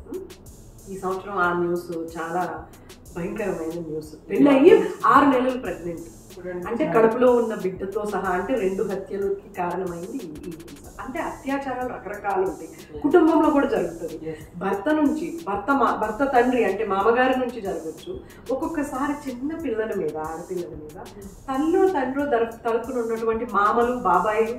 ఈ సంవత్సరం ఆ న్యూస్ చాలా భయంకరమైన న్యూస్. పెళ్ళయ్యి ఆరు నెలలు ప్రెగ్నెంట్, అంటే కడుపులో ఉన్న బిడ్డతో సహా, అంటే రెండు హత్యలకి కారణమైంది ఈ. అంటే అత్యాచారాలు రకరకాలు ఉంటాయి, కుటుంబంలో కూడా జరుగుతుంది. భర్త నుంచి భర్త భర్త తండ్రి అంటే మామగారి నుంచి జరగచ్చు. ఒక్కొక్కసారి చిన్న పిల్లల మీద, ఆడపిల్లల మీద తల్లో తండ్రో తరపున ఉన్నటువంటి మామలు బాబాయిలు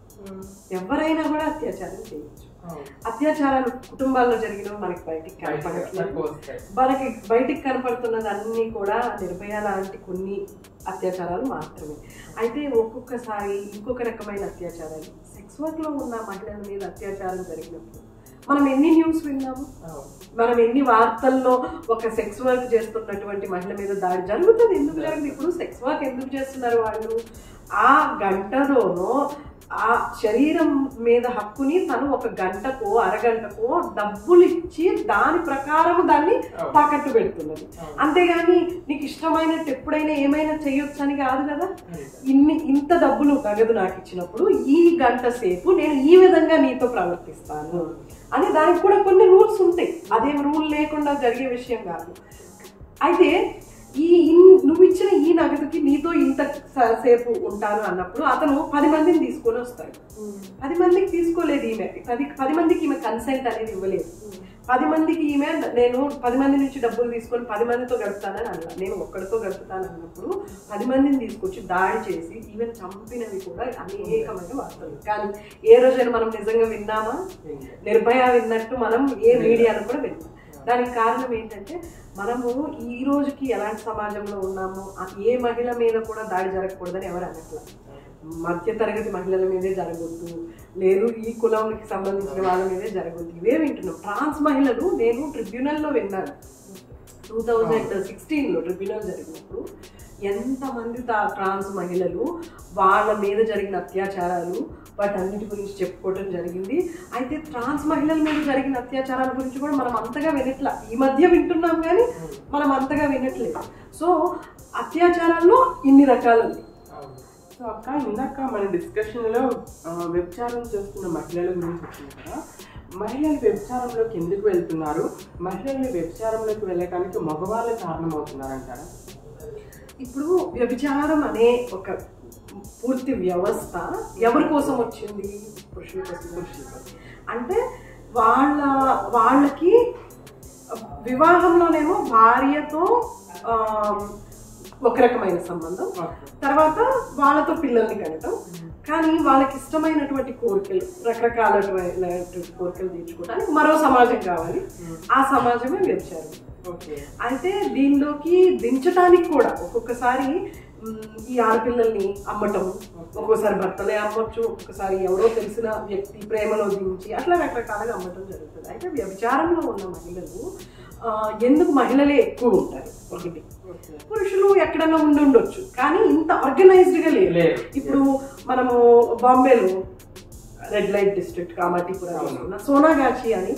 ఎవరైనా కూడా అత్యాచారం చేయవచ్చు. అత్యాచారాలు కుటుంబాల్లో జరిగినవి మనకి బయటికి కనపడట్లేదు. మనకి బయటికి కనపడుతున్నది అన్నీ కూడా నిర్భయ లాంటి కొన్ని అత్యాచారాలు మాత్రమే. అయితే ఒక్కొక్కసారి ఇంకొక రకమైన అత్యాచారాలు, సెక్స్ వర్క్ లో ఉన్న మహిళల మీద అత్యాచారం జరిగినప్పుడు మనం ఎన్ని న్యూస్ విన్నాము, మనం ఎన్ని వార్తల్లో ఒక సెక్స్ వర్క్ చేస్తున్నటువంటి మహిళ మీద దాడి జరుగుతుంది. ఎందుకు జరుగుతుంది? ఇప్పుడు సెక్స్ వర్క్ ఎందుకు చేస్తున్నారు వాళ్ళు? ఆ గంటలోనో ఆ శరీరం మీద హక్కుని తను ఒక గంటకో అరగంటకో డబ్బులు ఇచ్చి దాని ప్రకారం దాన్ని తాకట్టు పెడుతున్నది. అంతేగాని నీకు ఇష్టమైనట్టు ఎప్పుడైనా ఏమైనా చేయొచ్చు అని కాదు కదా. ఇన్ని ఇంత డబ్బులు నగదు నాకు ఇచ్చినప్పుడు ఈ గంట సేపు నేను ఈ విధంగా నీతో ప్రవర్తిస్తాను అని దానికి కూడా కొన్ని రూల్స్ ఉంటాయి. అదేం రూల్ లేకుండా జరిగే విషయం కాదు. అయితే ఈ నువ్వు ఇచ్చిన ఈ నగదుకి నీతో ఇంత సేపు ఉంటాను అన్నప్పుడు అతను పది మందిని తీసుకొని వస్తాడు. పది మందికి తీసుకోలేదు ఈమె, పది పది మందికి ఈమె కన్సెంట్ అనేది ఇవ్వలేదు. పది మందికి ఈమె నేను పది మంది నుంచి డబ్బులు తీసుకొని పది మందితో గడుపుతానని అన్నా, నేను ఒక్కడితో గడుపుతాను అన్నప్పుడు పది మందిని తీసుకొచ్చి దాడి చేసి ఈవెన్ చంపినవి కూడా అనేకమైన వార్తలు. కానీ ఏ రోజైనా మనం నిజంగా విన్నామా? నిర్భయ విన్నట్టు మనం ఏ మీడియాలో కూడా విన్నాం. దానికి కారణం ఏంటంటే మనము ఈ రోజుకి ఎలాంటి సమాజంలో ఉన్నామో ఏ మహిళ మీద కూడా దాడి జరగకూడదని ఎవరు అనట్ల. మధ్య తరగతి మహిళల మీదే జరగొద్దు, లేదు ఈ కులానికి సంబంధించిన వాళ్ళ మీదే జరగొద్దు, ఇవే వింటున్నాం. ట్రాన్స్ మహిళలు నేను ట్రిబ్యునల్లో విన్నాను. టూ థౌజండ్ సిక్స్టీన్లో ట్రిబ్యునల్ జరిగినప్పుడు ఎంతమంది ట్రాన్స్ మహిళలు వాళ్ళ మీద జరిగిన అత్యాచారాలు వాటన్నిటి గురించి చెప్పుకోవడం జరిగింది. అయితే ట్రాన్స్ మహిళల మీద జరిగిన అత్యాచారాల గురించి కూడా మనం అంతగా వినట్లా. ఈ మధ్య వింటున్నాం కానీ మనం అంతగా వినట్లేదు. సో అత్యాచారాల్లో ఇన్ని రకాలు. సో అక్క, ఇందాక మన డిస్కషన్లో వ్యభిచారం చేస్తున్న మహిళల గురించి వచ్చింది కదా. మహిళలు వ్యభిచారంలోకి ఎందుకు వెళ్తున్నారు? మహిళల్ని వ్యభిచారంలోకి వెళ్ళడానికి మగవాళ్ళే కారణమవుతున్నారంటారా? ఇప్పుడు వ్యభిచారం అనే ఒక పూర్తి వ్యవస్థ ఎవరి కోసం వచ్చింది? పురుషుల కోసం. పురుషుల కోసం అంటే వాళ్ళ వాళ్ళకి వివాహంలోనేమో భార్యతో ఒక రకమైన సంబంధం, తర్వాత వాళ్ళతో పిల్లల్ని కనటం. కానీ వాళ్ళకి ఇష్టమైనటువంటి కోరికలు, రకరకాలైన కోరికలు తీర్చుకోవడానికి మరో సమాజం కావాలి. ఆ సమాజమే వ్యభిచారం. అయితే దీనిలోకి దించడానికి కూడా ఒక్కొక్కసారి ఈ ఆడపిల్లల్ని అమ్మటం, ఒక్కోసారి భర్తలే అమ్మొచ్చు, ఒక్కొక్కసారి ఎవరో తెలిసిన వ్యక్తి ప్రేమలో దించి అట్లా రకరకాలుగా అమ్మటం జరుగుతుంది. అయితే వ్యభిచారంలో ఉన్న మహిళలు ఎందుకు మహిళలే ఎక్కువ ఉంటారు? ఒకటి, పురుషులు ఎక్కడన్నా ఉండి ఉండొచ్చు కానీ ఇంత ఆర్గనైజ్డ్గా లేదు. ఇప్పుడు మనము బాంబేలో రెడ్ లైట్ డిస్ట్రిక్ట్ కామాటిపురం ఉన్న సోనాగాచి అని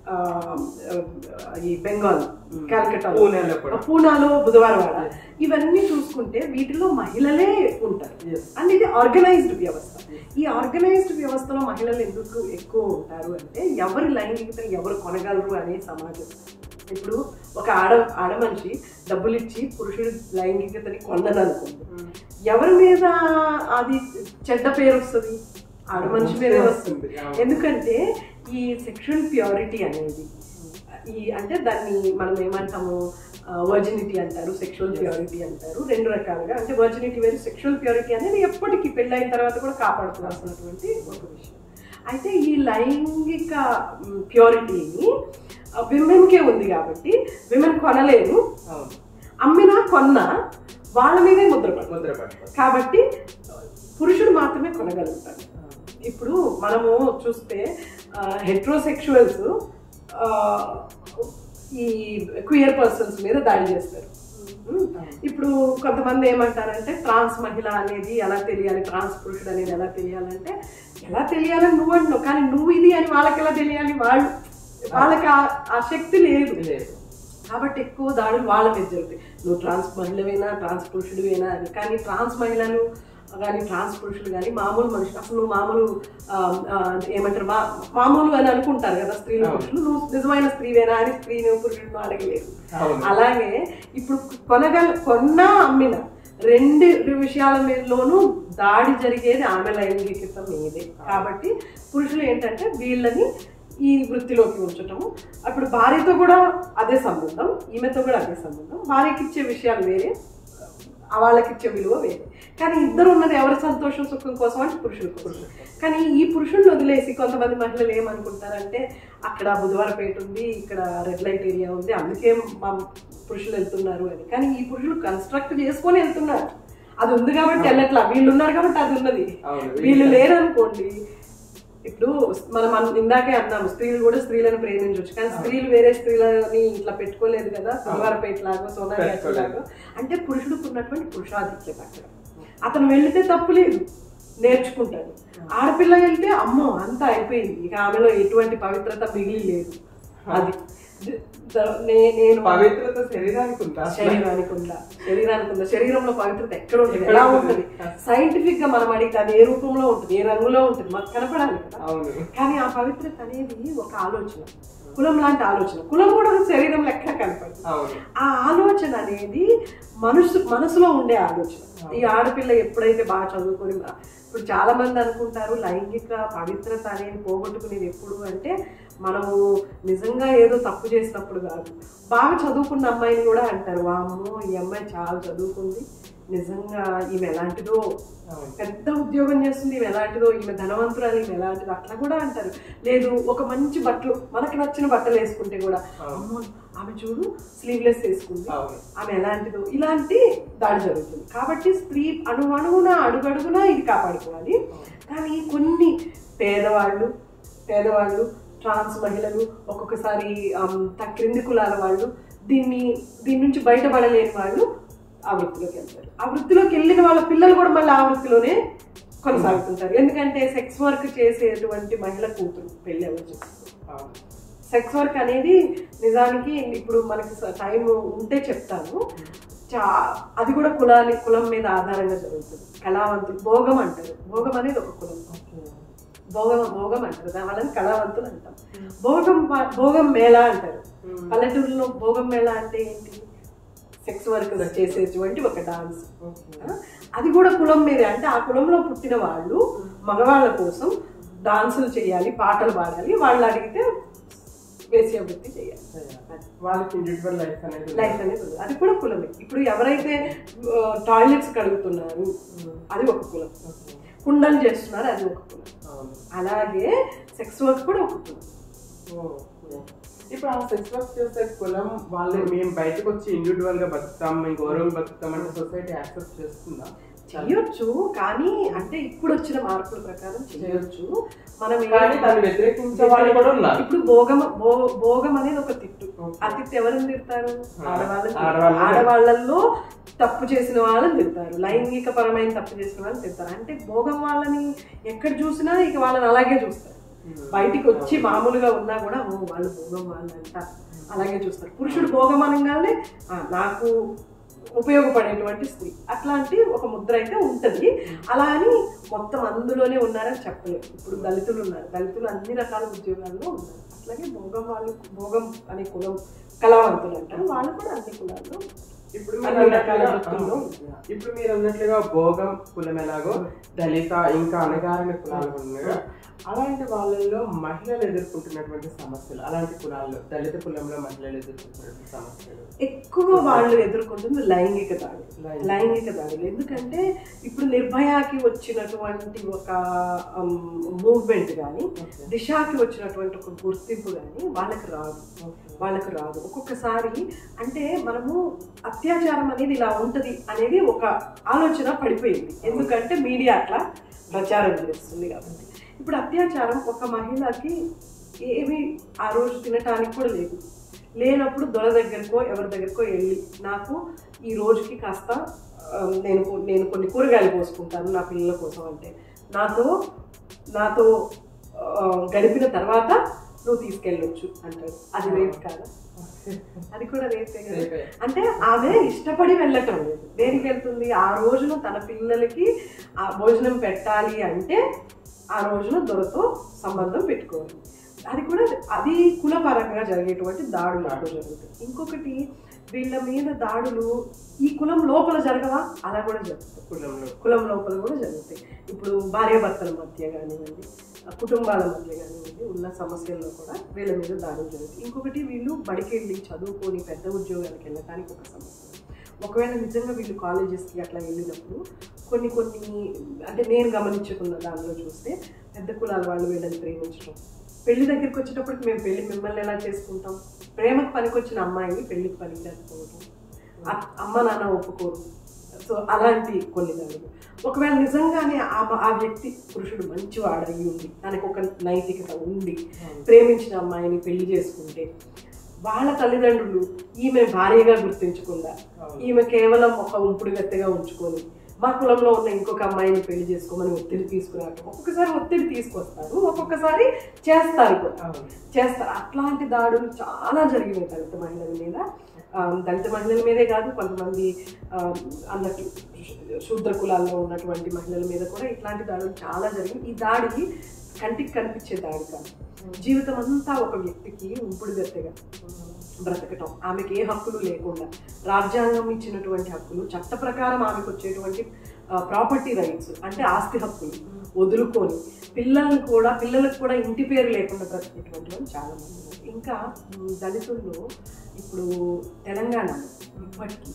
ఈ బెంగాల్ కల్కట్టా పూనాలో బుధవారవాడ ఇవన్నీ చూసుకుంటే వీటిలో మహిళలే ఉంటారు. అండ్ ఇది ఆర్గనైజ్డ్ వ్యవస్థ. ఈ ఆర్గనైజ్డ్ వ్యవస్థలో మహిళలు ఎందుకు ఎక్కువ ఉంటారు అంటే ఎవరి లైంగికతను ఎవరు కొనగలరు అనే సమాజం. ఇప్పుడు ఒక ఆడ ఆడ మనిషి డబ్బులు ఇచ్చి పురుషుడి లైంగికతని కొనదనుకుంది, ఎవరి మీద అది చెడ్డ పేరు వస్తుంది? ఆడ మనిషి మీదే వస్తుంది. ఎందుకంటే ఈ సెక్షువల్ ప్యూరిటీ అనేది ఈ అంటే దాన్ని మనం ఏమంటాము, వర్జినిటీ అంటారు, సెక్షువల్ ప్యూరిటీ అంటారు. రెండు రకాలుగా అంటే వర్జినిటీ వేరు, సెక్షువల్ ప్యూరిటీ అనేది ఎప్పటికీ పెళ్ళైన తర్వాత కూడా కాపాడుకోవాల్సినటువంటి ఒక విషయం. అయితే ఈ లైంగిక ప్యూరిటీని విమెన్కే ఉంది కాబట్టి విమెన్ కొనలేదు, అమ్మినా కొన్నా వాళ్ళ మీదే ముద్ర ముద్ర కాబట్టి పురుషుడు మాత్రమే కొనగలుగుతాడు. ఇప్పుడు మనము చూస్తే హెట్రోసెక్షువల్స్ ఈ క్వియర్ పర్సన్స్ మీద దాడి చేస్తారు. ఇప్పుడు కొంతమంది ఏమంటారంటే ట్రాన్స్ మహిళ అనేది ఎలా తెలియాలి, ట్రాన్స్ పురుషుడు అనేది ఎలా తెలియాలంటే ఎలా తెలియాలని నువ్వు అంటున్నావు, కానీ నువ్వు ఇది అని వాళ్ళకి ఎలా తెలియాలి, వాళ్ళు వాళ్ళకి ఆ శక్తి లేదు కాబట్టి ఎక్కువ దాడులు వాళ్ళ మీద జరుగుతాయి. నువ్వు ట్రాన్స్ మహిళవైనా ట్రాన్స్ పురుషుడివైనా అని. కానీ ట్రాన్స్ మహిళలు కానీ ట్రాన్స్ పురుషులు కానీ మామూలు మనుషులు, అసలు నువ్వు మామూలు ఏమంటారు మా మామూలు అని అనుకుంటారు కదా స్త్రీలు పురుషులు, నువ్వు నిజమైన స్త్రీవేనా అని స్త్రీని పురుషుడు అడగలేదు. అలాగే ఇప్పుడు కొనగల కొన్నా అమ్మిన రెండు విషయాల మీదలోనూ దాడి జరిగేది ఆమె లైంగికత మీదే. కాబట్టి పురుషులు ఏంటంటే వీళ్ళని ఈ వృత్తిలోకి ఉంచటము. అప్పుడు భార్యతో కూడా అదే సంబంధం, ఈమెతో కూడా అదే సంబంధం. భార్యకి ఇచ్చే విషయాలు వేరే, వాళ్ళకి ఇచ్చే విలువ వేరే. కానీ ఇద్దరు ఉన్నది ఎవరి సంతోషం సుఖం కోసం అంటే పురుషులు పురుషులు కానీ ఈ పురుషుల్ని వదిలేసి కొంతమంది మహిళలు ఏమనుకుంటారంటే అక్కడ బుధవారపేట ఉంది, ఇక్కడ రెడ్ లైట్ ఏరియా ఉంది, అందుకే మా పురుషులు వెళ్తున్నారు అని. కానీ ఈ పురుషులు కన్స్ట్రక్ట్ చేసుకొని వెళ్తున్నారు, అది ఉంది కాబట్టి వెళ్ళట్లా, వీళ్ళు ఉన్నారు కాబట్టి అది ఉన్నది. వీళ్ళు లేరనుకోండి, ఇప్పుడు మనం ఇందాకే అన్నాము స్త్రీలు కూడా స్త్రీలను ప్రేమించవచ్చు, కానీ స్త్రీలు వేరే స్త్రీలని ఇట్లా పెట్టుకోలేదు కదా, బుధవారపేట లాగా సోనాలి లాగా. అంటే పురుషుడికి ఉన్నటువంటి పురుషాధిక్యత అక్కడ. అతను వెళితే తప్పు లేదు, నేర్చుకుంటాడు. ఆడపిల్ల వెళ్తే అమ్మో అంతా అయిపోయింది, ఇక ఆమెలో ఎటువంటి పవిత్రత మిగిలి లేదు. అది నేను పవిత్రత శరీరానికి ఉందా శరీరానికి ఉందా శరీరానికి ఉందా శరీరంలో పవిత్రత ఎక్కడ ఉంటుంది, ఎలా ఉంటుంది? సైంటిఫిక్ గా మనం అడిగితే అది ఏ రూపంలో ఉంటుంది, ఏ రంగులో ఉంటుంది, మాకు కనపడాలి కదా. కానీ ఆ పవిత్రత అనేది ఒక ఆలోచన, కులం లాంటి ఆలోచన. కులం కూడా శరీరంలో ఎక్కడ కనపడదు. ఆ ఆలోచన అనేది మనసు మనసులో ఉండే ఆలోచన. ఈ ఆడపిల్ల ఎప్పుడైతే బాగా చదువుకొని, ఇప్పుడు చాలా మంది అనుకుంటారు లైంగిక పవిత్రత అనేది పోగొట్టుకునేది ఎప్పుడు అంటే మనము నిజంగా ఏదో తప్పు చేసినప్పుడు కాదు. బాగా చదువుకున్న అమ్మాయిని కూడా అంటారు, వామ్మో ఈ అమ్మాయి చాలా చదువుకుంది, నిజంగా ఈమె ఎలాంటిదో, పెద్ద ఉద్యోగం చేస్తుంది, ఈమె ఎలాంటిదో, ఈమె ధనవంతురాలు, ఈమె ఎలాంటిదో అట్లా కూడా అంటారు. లేదు ఒక మంచి బట్టలు మనకి నచ్చిన బట్టలు వేసుకుంటే కూడా అమ్మో ఆమె చూడు స్లీవ్లెస్ వేసుకుంది, ఆమె ఎలాంటిదో, ఇలాంటి దాడి జరుగుతుంది. కాబట్టి స్త్రీ అణు అణువున అడుగడుగునా ఇది కాపాడుకోవాలి. కానీ కొన్ని పేదవాళ్ళు పేదవాళ్ళు ట్రాన్స్ మహిళలు, ఒక్కొక్కసారి క్రింది కులాల వాళ్ళు, దీన్ని దీని నుంచి బయటపడలేని వాళ్ళు ఆ వృత్తిలోకి వెళ్తారు. ఆ వృత్తిలోకి వెళ్ళిన వాళ్ళ పిల్లలు కూడా మళ్ళీ ఆ వృత్తిలోనే కొనసాగుతుంటారు. ఎందుకంటే సెక్స్ వర్క్ చేసేటువంటి మహిళ కూతురు పెళ్ళి ఎవరు చేస్తారు. సెక్స్ వర్క్ అనేది నిజానికి ఇప్పుడు మనకి టైం ఉంటే చెప్తాను, చా అది కూడా కులాలి కులం మీద ఆధారంగా జరుగుతుంది. కళావంతులు భోగం అంటారు, భోగం అనేది ఒక కులం, భోగం భోగం అంటారు, వాళ్ళని కళావంతులు అంటాం. భోగం భోగం మేళ అంటారు. పల్లెటూరులో భోగం మేళ అంటే ఏంటి? సెక్స్ వర్క్ చేసేటువంటి ఒక డాన్స్. అది కూడా కులం మీదే. అంటే ఆ కులంలో పుట్టిన వాళ్ళు మగవాళ్ళ కోసం డాన్సులు చేయాలి, పాటలు పాడాలి, వాళ్ళు అడిగితే వేసే వృత్తి చేయాలి. వాళ్ళకి ఇండివిజువల్ లైఫ్ అనేది లైఫ్ అనేది ఉంది, అది కూడా కులమే. ఇప్పుడు ఎవరైతే టాయిలెట్స్ కడుగుతున్నారు అది ఒక కులం, కుండలు చేస్తున్నారు అది ఒక కులం. అలాగే సెక్స్ వర్క్ కూడా ఒక కులం. ఇప్పుడు ఆ సెక్స్ వర్క్ చేసే కులం వాళ్ళు మేము బయటకు వచ్చి ఇండివిజువల్ గా బతుకుతాం, మేము గౌరవం బతుకుతాం అంటే సొసైటీ యాక్సెప్ట్ చేస్తుందా? చేయొచ్చు, కానీ అంటే ఇప్పుడు వచ్చిన మార్పుల ప్రకారం చేయొచ్చు. మనం వ్యతిరేకించే వాళ్ళు కూడా ఉన్నారు. ఇప్పుడు భోగం భోగం అనేది ఒక తిట్టు. ఆ తిట్టు ఎవరిని తిడతారు? ఆడవాళ్ళని. ఆడవాళ్ళల్లో తప్పు చేసిన వాళ్ళని తిడతారు, లైంగిక పరమైన తప్పు చేసిన వాళ్ళని తిడతారు. అంటే భోగం వాళ్ళని ఎక్కడ చూసినా ఇక వాళ్ళని అలాగే చూస్తారు. బయటికి వచ్చి మామూలుగా ఉన్నా కూడా ఓ వాళ్ళు భోగం వాళ్ళంట అలాగే చూస్తారు. పురుషుడు భోగం అనగానే నాకు ఉపయోగపడేటువంటి స్త్రీ అట్లాంటి ఒక ముద్ర అయితే ఉంటుంది. అలా అని మొత్తం అందులోనే ఉన్నారని చెప్పలేదు. ఇప్పుడు దళితులు ఉన్నారు, దళితులు అన్ని రకాల ఉద్యోగాల్లో ఉన్నారు. అట్లాగే భోగం వాళ్ళు, భోగం అనే కులం కళావంతులు అంటారు, వాళ్ళు కూడా అన్ని కులాల్లో ఇప్పుడు ఇప్పుడు మీరు అన్నట్లుగా భోగం కులం ఎలాగో దళిత ఇంకా అణగారిన కులాలు ఉన్నాయో అలాంటి వాళ్ళల్లో మహిళలు ఎదుర్కొంటున్నటువంటి సమస్యలు, అలాంటి కులాల్లో దళిత కులంలో మహిళలు ఎదుర్కొంటున్నటువంటి సమస్యలు ఎక్కువ వాళ్ళు ఎదుర్కొంటుంది లైంగిక దాడులు. లైంగిక దాడులు ఎందుకంటే ఇప్పుడు నిర్భయాకి వచ్చినటువంటి ఒక మూవ్మెంట్ కానీ, దిశకి వచ్చినటువంటి ఒక గుర్తింపు కానీ వాళ్ళకి రాదు వాళ్ళకి రాదు ఒక్కొక్కసారి. అంటే మనము అత్యాచారం అనేది ఇలా ఉంటుంది అనేది ఒక ఆలోచన పడిపోయింది, ఎందుకంటే మీడియా అట్లా ప్రచారం చేస్తుంది కాబట్టి. ఇప్పుడు అత్యాచారం ఒక మహిళకి ఏమి ఆ రోజు తినటానికి కూడా లేదు, లేనప్పుడు దొర దగ్గరకో ఎవరి దగ్గరకో వెళ్ళి నాకు ఈ రోజుకి కాస్త నేను నేను కొన్ని కూరగాయలు పోసుకుంటాను నా పిల్లల కోసం అంటే నాతో నాతో గడిపిన తర్వాత నువ్వు తీసుకెళ్ళొచ్చు అంటాడు. అది రేపు కాదా? అది కూడా రేపే కదా. అంటే ఆమె ఇష్టపడి వెళ్ళటం లేదు, దేనికి వెళ్తుంది? ఆ రోజున తన పిల్లలకి ఆ భోజనం పెట్టాలి అంటే ఆ రోజున దొరతో సంబంధం పెట్టుకోవాలి. అది కూడా అది కులపరంగా జరిగేటువంటి దాడులు ఎక్కువ జరుగుతాయి. ఇంకొకటి వీళ్ళ మీద దాడులు ఈ కులం లోపల జరగవా? అలా కూడా జరుగుతాయి, కులంలో కులం లోపల కూడా జరుగుతాయి. ఇప్పుడు భార్యాభర్తల మధ్య కానివ్వండి, కుటుంబాల మధ్య కానివ్వండి, ఉన్న సమస్యల్లో కూడా వీళ్ళ మీద దాడులు జరుగుతాయి. ఇంకొకటి వీళ్ళు బడికి వెళ్ళి చదువుకొని పెద్ద ఉద్యోగానికి వెళ్ళడానికి ఒక సమస్య. ఒకవేళ నిజంగా వీళ్ళు కాలేజెస్కి అట్లా వెళ్ళినప్పుడు కొన్ని కొన్ని అంటే నేను గమనించుకున్న దానిలో చూస్తే పెద్ద కులాల వాళ్ళు వీళ్ళని ప్రేమించడం, పెళ్లి దగ్గరికి వచ్చేటప్పటికి మేము పెళ్లి మిమ్మల్ని ఎలా చేసుకుంటాం, ప్రేమకు పనికొచ్చిన అమ్మాయిని పెళ్లికి పనికి చేసుకోవడం, అమ్మ నాన్న ఒప్పుకోరు. సో అలాంటి కొన్ని దాడులు. ఒకవేళ నిజంగానే ఆ ఆ వ్యక్తి పురుషుడు మంచివాడు అయ్యి ఉండి తనకు ఒక నైతికత ఉండి ప్రేమించిన అమ్మాయిని పెళ్లి చేసుకుంటే వాళ్ళ తల్లిదండ్రులు ఈమె భార్యగా గుర్తించకుండా ఈమె కేవలం ఒక ఉంపుడు గత్తెగా ఉంచుకొని మా కులంలో ఉన్న ఇంకొక అమ్మాయిని పెళ్లి చేసుకోమని ఒత్తిడి తీసుకురావటం. ఒక్కొక్కసారి ఒత్తిడి తీసుకొస్తారు, ఒక్కొక్కసారి చేస్తారు కూడా చేస్తారు. అట్లాంటి దాడులు చాలా జరిగినాయి దళిత మహిళల మీద. దళిత మహిళల మీదే కాదు, కొంతమంది అన్నట్టు శూద్ర కులాల్లో ఉన్నటువంటి మహిళల మీద కూడా ఇట్లాంటి దాడులు చాలా జరిగినాయి. ఈ దాడికి కంటికి కనిపించే దాడి కాదు, జీవితం అంతా ఒక వ్యక్తికి ఉంపుడు గత్తెగా బ్రతకటం, ఆమెకి ఏ హక్కులు లేకుండా రాజ్యాంగం ఇచ్చినటువంటి హక్కులు, చట్ట ప్రకారం ఆమెకు వచ్చేటువంటి ప్రాపర్టీ రైట్స్ అంటే ఆస్తి హక్కులు వదులుకొని పిల్లల్ని కూడా పిల్లలకు కూడా ఇంటి పేరు లేకుండా బ్రతికేటువంటి వాళ్ళు చాలా మంది ఉన్నారు. ఇంకా దళితుల్లో ఇప్పుడు తెలంగాణలో ఇప్పటికీ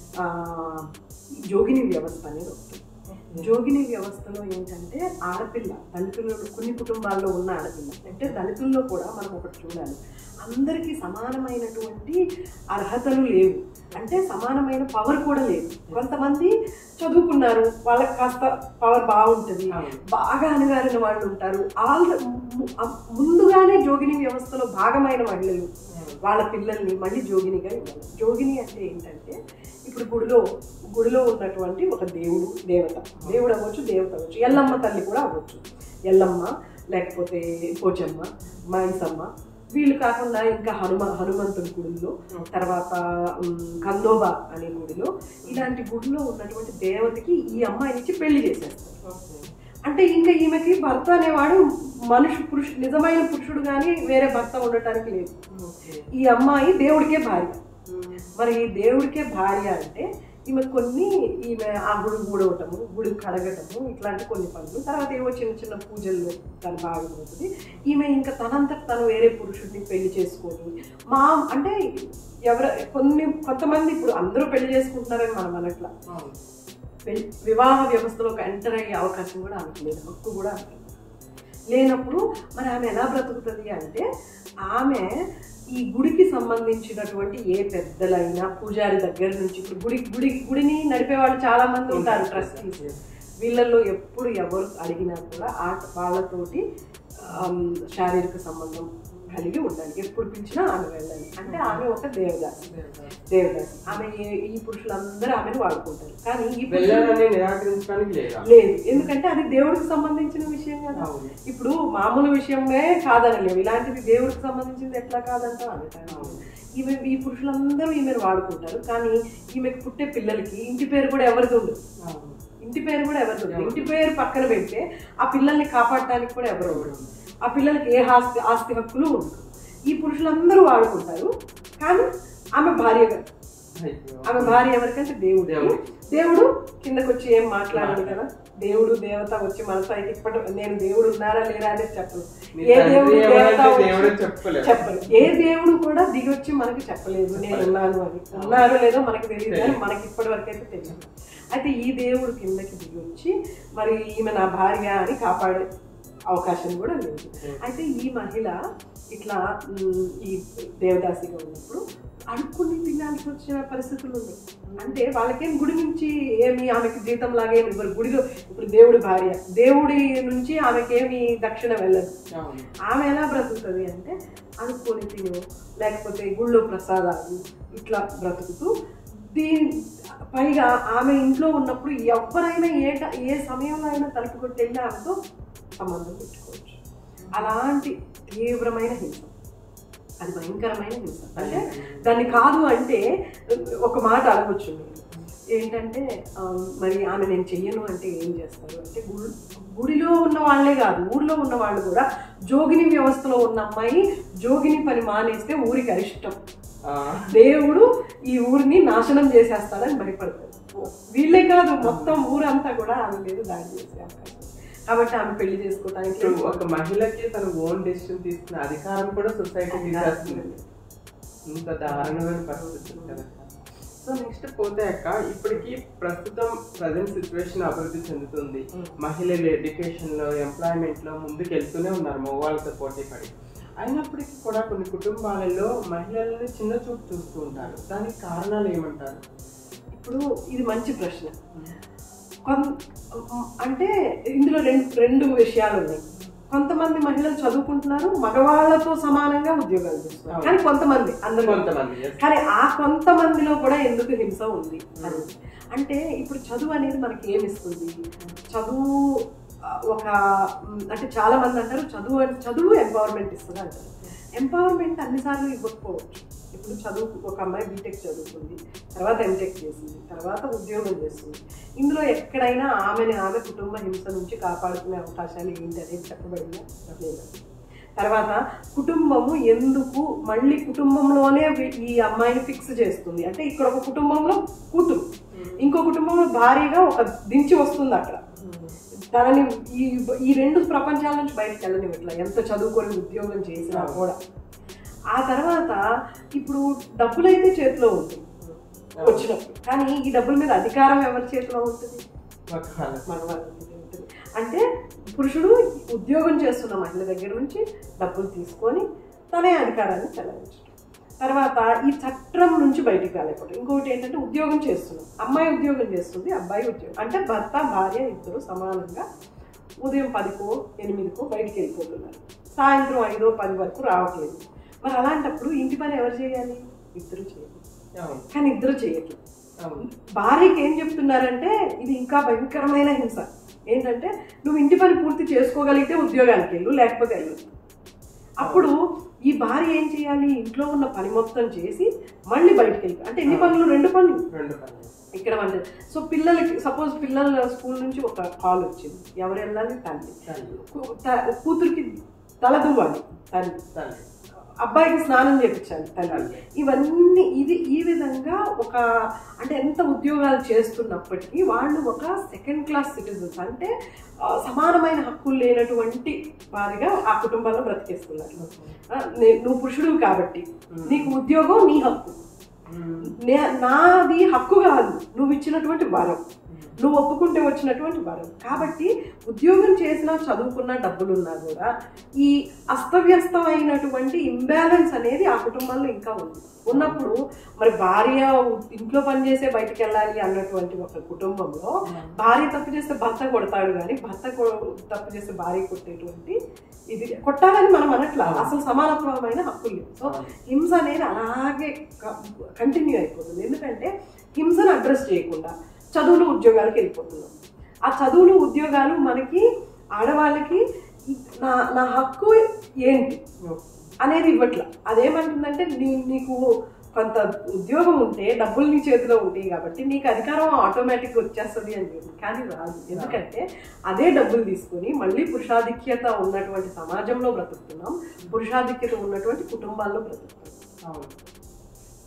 జోగిని వ్యవస్థ అనేది వస్తుంది. జోగిని వ్యవస్థలో ఏంటంటే ఆడపిల్ల దళితుల్లో కొన్ని కుటుంబాల్లో ఉన్న ఆడపిల్ల అంటే దళితుల్లో కూడా మనం ఒకటి చూడాలి, అందరికీ సమానమైనటువంటి అర్హతలు లేవు, అంటే సమానమైన పవర్ కూడా లేదు. కొంతమంది చదువుకున్నారు, వాళ్ళకి కాస్త పవర్ బాగుంటుంది, బాగా అణగారిన వాళ్ళు ఉంటారు. ఆల్ ముందుగానే జోగిని వ్యవస్థలో భాగమైన మహిళలు వాళ్ళ పిల్లల్ని మళ్ళీ జోగినిగా ఇవ్వాలి. జోగిని అంటే ఏంటంటే ఇప్పుడు గుడిలో గుడిలో ఉన్నటువంటి ఒక దేవుడు దేవత, దేవుడు అవ్వచ్చు, దేవత అవ్వచ్చు, ఎల్లమ్మ తల్లి కూడా అవ్వచ్చు, ఎల్లమ్మ లేకపోతే పోచమ్మ, మైసమ్మ, వీళ్ళు కాకుండా ఇంకా హనుమ హనుమంతుడి గుడిలో, తర్వాత కందోబా అనే గుడిలో, ఇలాంటి గుడిలో ఉన్నటువంటి దేవతకి ఈ అమ్మాయినిచ్చి పెళ్లి చేసేస్తారు. అంటే ఇంకా ఈమెకి భర్త అనేవాడు మనుషు పురుషుడు నిజమైన పురుషుడు కానీ వేరే భర్త ఉండటానికి లేదు. ఈ అమ్మాయి దేవుడికే భార్య. మరి దేవుడికే భార్య అంటే ఈమె కొన్ని ఈమె ఆ గుడి గూడవటము, గుడి కడగటము, ఇట్లాంటి కొన్ని పనులు, తర్వాత ఏవో చిన్న చిన్న పూజల్లో తను భాగమవుతుంది. ఈమె ఇంకా తనంతట తను వేరే పురుషుడిని పెళ్లి చేసుకొని మా అంటే ఎవరు కొన్ని కొంతమంది ఇప్పుడు అందరూ పెళ్లి చేసుకుంటున్నారని మనం అనట్లా, పెళ్లి వివాహ వ్యవస్థలోకి ఎంటర్ అయ్యే అవకాశం కూడా ఆమెకు లేదు, హక్కు కూడా లేనప్పుడు మరి ఆమె ఎలా బ్రతుకుతుంది అంటే ఆమె ఈ గుడికి సంబంధించినటువంటి ఏ పెద్దలైనా పూజారి దగ్గర నుంచి ఇప్పుడు గుడి గుడి గుడిని నడిపే వాళ్ళు చాలా మంది ఉంటారు, ట్రస్టీస్, వీళ్ళల్లో ఎప్పుడు ఎవరు అడిగినా కూడా ఆ వాళ్ళతోటి శారీరక సంబంధం కలిగి ఉండాలి, ఎప్పుడు పిలిచినా ఆమె వెళ్ళాలి. అంటే ఆమె ఒక దేవదాసి దేవదాసి ఆమె ఈ పురుషులందరూ ఆమెను వాడుకుంటారు, కానీ ఈ లేదు, ఎందుకంటే అది దేవుడికి సంబంధించిన విషయం కదా. ఇప్పుడు మామూలు విషయమే కాదనలేవు, ఇలాంటిది దేవుడికి సంబంధించింది ఎట్లా కాదంట అంటారు. ఈమె ఈ పురుషులందరూ ఈమెను వాడుకుంటారు, కానీ ఈమెకు పుట్టే పిల్లలకి ఇంటి పేరు కూడా ఎవరిది ఉండదు, ఇంటి పేరు కూడా ఎవరిది ఉండదు. ఇంటి పేరు పక్కన పెడితే ఆ పిల్లల్ని కాపాడటానికి కూడా ఎవరు ఉండదు, ఆ పిల్లలకి ఏ ఆస్తి ఆస్తి హక్కులు ఉండదు. ఈ పురుషులందరూ వాడుకుంటారు, కానీ ఆమె భార్యగా ఆమె భార్య ఎవరికంటే దేవుడు. దేవుడు కిందకు వచ్చి ఏం మాట్లాడాడు కదా, దేవుడు దేవత వచ్చి మనతో అయితే ఇప్పటి నేను దేవుడు ఉన్నారా లేరా అనేది చెప్పను. ఏ దేవుడు దేవత చెప్పరు. ఏ దేవుడు కూడా దిగి వచ్చి మనకి చెప్పలేదు నేను ఉన్నాను అని. ఉన్నారో లేదో మనకి తెలియదు కానీ మనకి ఇప్పటి వరకు అయితే తెలియదు. అయితే ఈ దేవుడు కిందకి దిగి వచ్చి మరి ఈమె నా భార్య అని కాపాడే అవకాశం కూడా లేదు. అయితే ఈ మహిళ ఇట్లా ఈ దేవదాసిగా ఉన్నప్పుడు అడుక్కుని తినాల్సి వచ్చిన పరిస్థితులు ఉన్నాయి. అంటే వాళ్ళకేం గుడి నుంచి ఏమి ఆమెకి జీతం లాగా ఏమి ఇవ్వరు. గుడిలో ఇప్పుడు దేవుడి భార్య, దేవుడి నుంచి ఆమెకేమి దక్షిణ వెళ్ళదు. ఆమె ఎలా బ్రతుకుతుంది అంటే అడుక్కొని తిను, లేకపోతే గుళ్ళో ప్రసాదాలు ఇట్లా బ్రతుకుతూ. దీని పైగా ఆమె ఇంట్లో ఉన్నప్పుడు ఎవరైనా ఏ ఏ సమయంలో అయినా తలుపు కొట్టి వెళ్ళి ఆమెతో సంబంధం పెట్టుకోవచ్చు. అలాంటి తీవ్రమైన హింస, అది భయంకరమైన హింస. అంటే దాన్ని కాదు అంటే ఒక మాట అనవచ్చు మీరు ఏంటంటే మరి ఆమె నేను చెయ్యను అంటే ఏం చేస్తారు అంటే గుడి గుడిలో ఉన్న వాళ్ళే కాదు ఊర్లో ఉన్న వాళ్ళు కూడా జోగిని వ్యవస్థలో ఉన్న అమ్మాయి జోగిని పని మానేస్తే ఊరికి అరిష్టం, దేవుడు ఈ ఊరిని నాశనం చేసేస్తాడని భయపడతారు. వీళ్ళే కాదు మొత్తం ఊరంతా కూడా ఆమె మీద దాడి చేసే అవకాశం. కాబట్టి ఆమె పెళ్లి చేసుకోవడానికి ఒక మహిళకి తన ఓన్ డెసిషన్ తీసుకునే అధికారం కూడా సొసైటీ తీసేస్తుంది. ఇంత దారుణమైన పరిస్థితి కదా. సో నెక్స్ట్ పోతే అక్క, ఇప్పటికీ ప్రస్తుతం ప్రజెంట్ సిచ్యువేషన్ అభివృద్ధి చెందుతుంది. మహిళలు ఎడ్యుకేషన్ లో ఎంప్లాయ్మెంట్ లో ముందుకు వెళ్తూనే ఉన్నారు మగవాళ్ళతో పోటీ పడి. అయినప్పటికీ కూడా కొన్ని కుటుంబాలలో మహిళలని చిన్న చూపు చూస్తూ ఉంటారు. దానికి కారణాలు ఏమంటారు? ఇప్పుడు ఇది మంచి ప్రశ్న. అంటే ఇందులో రెండు రెండు విషయాలు ఉన్నాయి. కొంతమంది మహిళలు చదువుకుంటున్నారు, మగవాళ్ళతో సమానంగా ఉద్యోగాలు చేస్తున్నారు. కానీ కొంతమంది అందరూ కొంతమంది కానీ ఆ కొంతమందిలో కూడా ఎందుకు హింస ఉంది అని అంటే ఇప్పుడు చదువు అనేది మనకి ఏమి ఇస్తుంది? చదువు ఒక అంటే చాలా మంది అంటారు చదువు చదువు ఎంపవర్మెంట్ ఇస్తుంది అంటారు. ఎంపవర్మెంట్ అన్నిసార్లు ఇవ్వకపోవచ్చు. ఇప్పుడు చదువు ఒక అమ్మాయి బీటెక్ చదువుతుంది, తర్వాత ఎంటెక్ చేసింది, తర్వాత ఉద్యోగం చేస్తుంది. ఇందులో ఎక్కడైనా ఆమెని ఆమె కుటుంబ హింస నుంచి కాపాడుకునే అవకాశాలు ఏంటి అనేది చెప్పబడిందా? లేదు. తర్వాత కుటుంబము ఎందుకు మళ్ళీ కుటుంబంలోనే ఈ అమ్మాయిని ఫిక్స్ చేస్తుంది అంటే ఇక్కడ ఒక కుటుంబంలో కూతురు, ఇంకో కుటుంబంలో భారీగా ఒక దించి వస్తుంది. అక్కడ తనని ఈ ఈ రెండు ప్రపంచాల నుంచి బయటకు వెళ్ళనివ్వట్లా ఎంత చదువుకొని ఉద్యోగం చేసినా కూడా. ఆ తర్వాత ఇప్పుడు డబ్బులైతే చేతిలో ఉంటుంది వచ్చినప్పుడు, కానీ ఈ డబ్బుల మీద అధికారం ఎవరి చేతిలో ఉంటుంది? మగవాళ్ళ మీద ఉంటుంది. అంటే పురుషుడు ఉద్యోగం చేస్తున్న మహిళ దగ్గర నుంచి డబ్బులు తీసుకొని తనే అధికారాన్ని చెలాయించడం. తర్వాత ఈ చట్టం నుంచి బయటికి రాలేకపోవడం. ఇంకొకటి ఏంటంటే ఉద్యోగం చేస్తున్నాం, అమ్మాయి ఉద్యోగం చేస్తుంది, అబ్బాయి ఉద్యోగం అంటే భర్త భార్య ఇద్దరు సమానంగా ఉదయం పదికో ఎనిమిదికో బయటికి వెళ్ళిపోతున్నారు, సాయంత్రం ఐదో పది వరకు రావట్లేదు. మరి అలాంటప్పుడు ఇంటి పని ఎవరు చేయాలి? ఇద్దరు చేయాలి. కానీ ఇద్దరు చేయట్లేదు. భార్యకి ఏం చెప్తున్నారంటే ఇది ఇంకా భయంకరమైన హింస ఏంటంటే నువ్వు ఇంటి పని పూర్తి చేసుకోగలిగితే ఉద్యోగానికి వెళ్ళు, లేకపోతే వెళ్ళు. అప్పుడు ఈ భార్య ఏం చేయాలి? ఇంట్లో ఉన్న పని మొత్తం చేసి మళ్ళీ బయటకు వెళ్ళి అంటే ఎన్ని పనులు? రెండు పనులు ఇక్కడ అంటే. సో పిల్లలకి సపోజ్ పిల్లల స్కూల్ నుంచి ఒక కాల్ వచ్చింది, ఎవరు వెళ్ళాలి? తల్లి. కూతురికి తల దువ్వాలి తల్లి, అబ్బాయికి స్నానం చేయించాలి తల్లి. ఇవన్నీ ఇది ఈ విధంగా ఒక అంటే ఎంత ఉద్యోగాలు చేస్తున్నప్పటికీ వాళ్ళు ఒక సెకండ్ క్లాస్ సిటిజన్స్ అంటే సమానమైన హక్కులు లేనటువంటి వారిగా ఆ కుటుంబాల్లో బ్రతికేస్తున్నారు. నువ్వు పురుషుడు కాబట్టి నీకు ఉద్యోగం నీ హక్కు, నాది హక్కు కాదు, నువ్వు ఇచ్చినటువంటి వరం, నువ్వు ఒప్పుకుంటే వచ్చినటువంటి వరం. కాబట్టి ఉద్యోగం చేసినా చదువుకున్నా డబ్బులున్నా కూడా ఈ అస్తవ్యస్తమైనటువంటి ఇంబ్యాలెన్స్ అనేది ఆ కుటుంబంలో ఇంకా ఉంది. ఉన్నప్పుడు మరి భార్య ఇంట్లో పనిచేసే బయటకు వెళ్ళాలి అన్నటువంటి ఒక కుటుంబంలో భార్య తప్పు చేస్తే భర్త కొడతాడు, కానీ భర్త తప్పు చేస్తే భార్య కొట్టేటువంటి ఇది కొట్టాలని మనం అనట్లా, అసలు సమానత్వమైన హక్కులు లేవు. సో హింస అనేది అలాగే కంటిన్యూ అయిపోతుంది. ఎందుకంటే హింసను అడ్రస్ చేయకుండా చదువులు ఉద్యోగాలకు వెళ్ళిపోతున్నాం. ఆ చదువులు ఉద్యోగాలు మనకి ఆడవాళ్ళకి నా నా హక్కు ఏంటి అనేది ఇవ్వట్ల. అదేమంటుందంటే నీ నీకు కొంత ఉద్యోగం ఉంటే డబ్బులు నీ చేతిలో ఉంటాయి కాబట్టి నీకు అధికారం ఆటోమేటిక్గా వచ్చేస్తుంది అని చెప్పి, కానీ రాదు. ఎందుకంటే అదే డబ్బులు తీసుకొని మళ్ళీ పురుషాధిక్యత ఉన్నటువంటి సమాజంలో బ్రతుకుతున్నాం, పురుషాధిక్యత ఉన్నటువంటి కుటుంబాల్లో బ్రతుకుతున్నాం.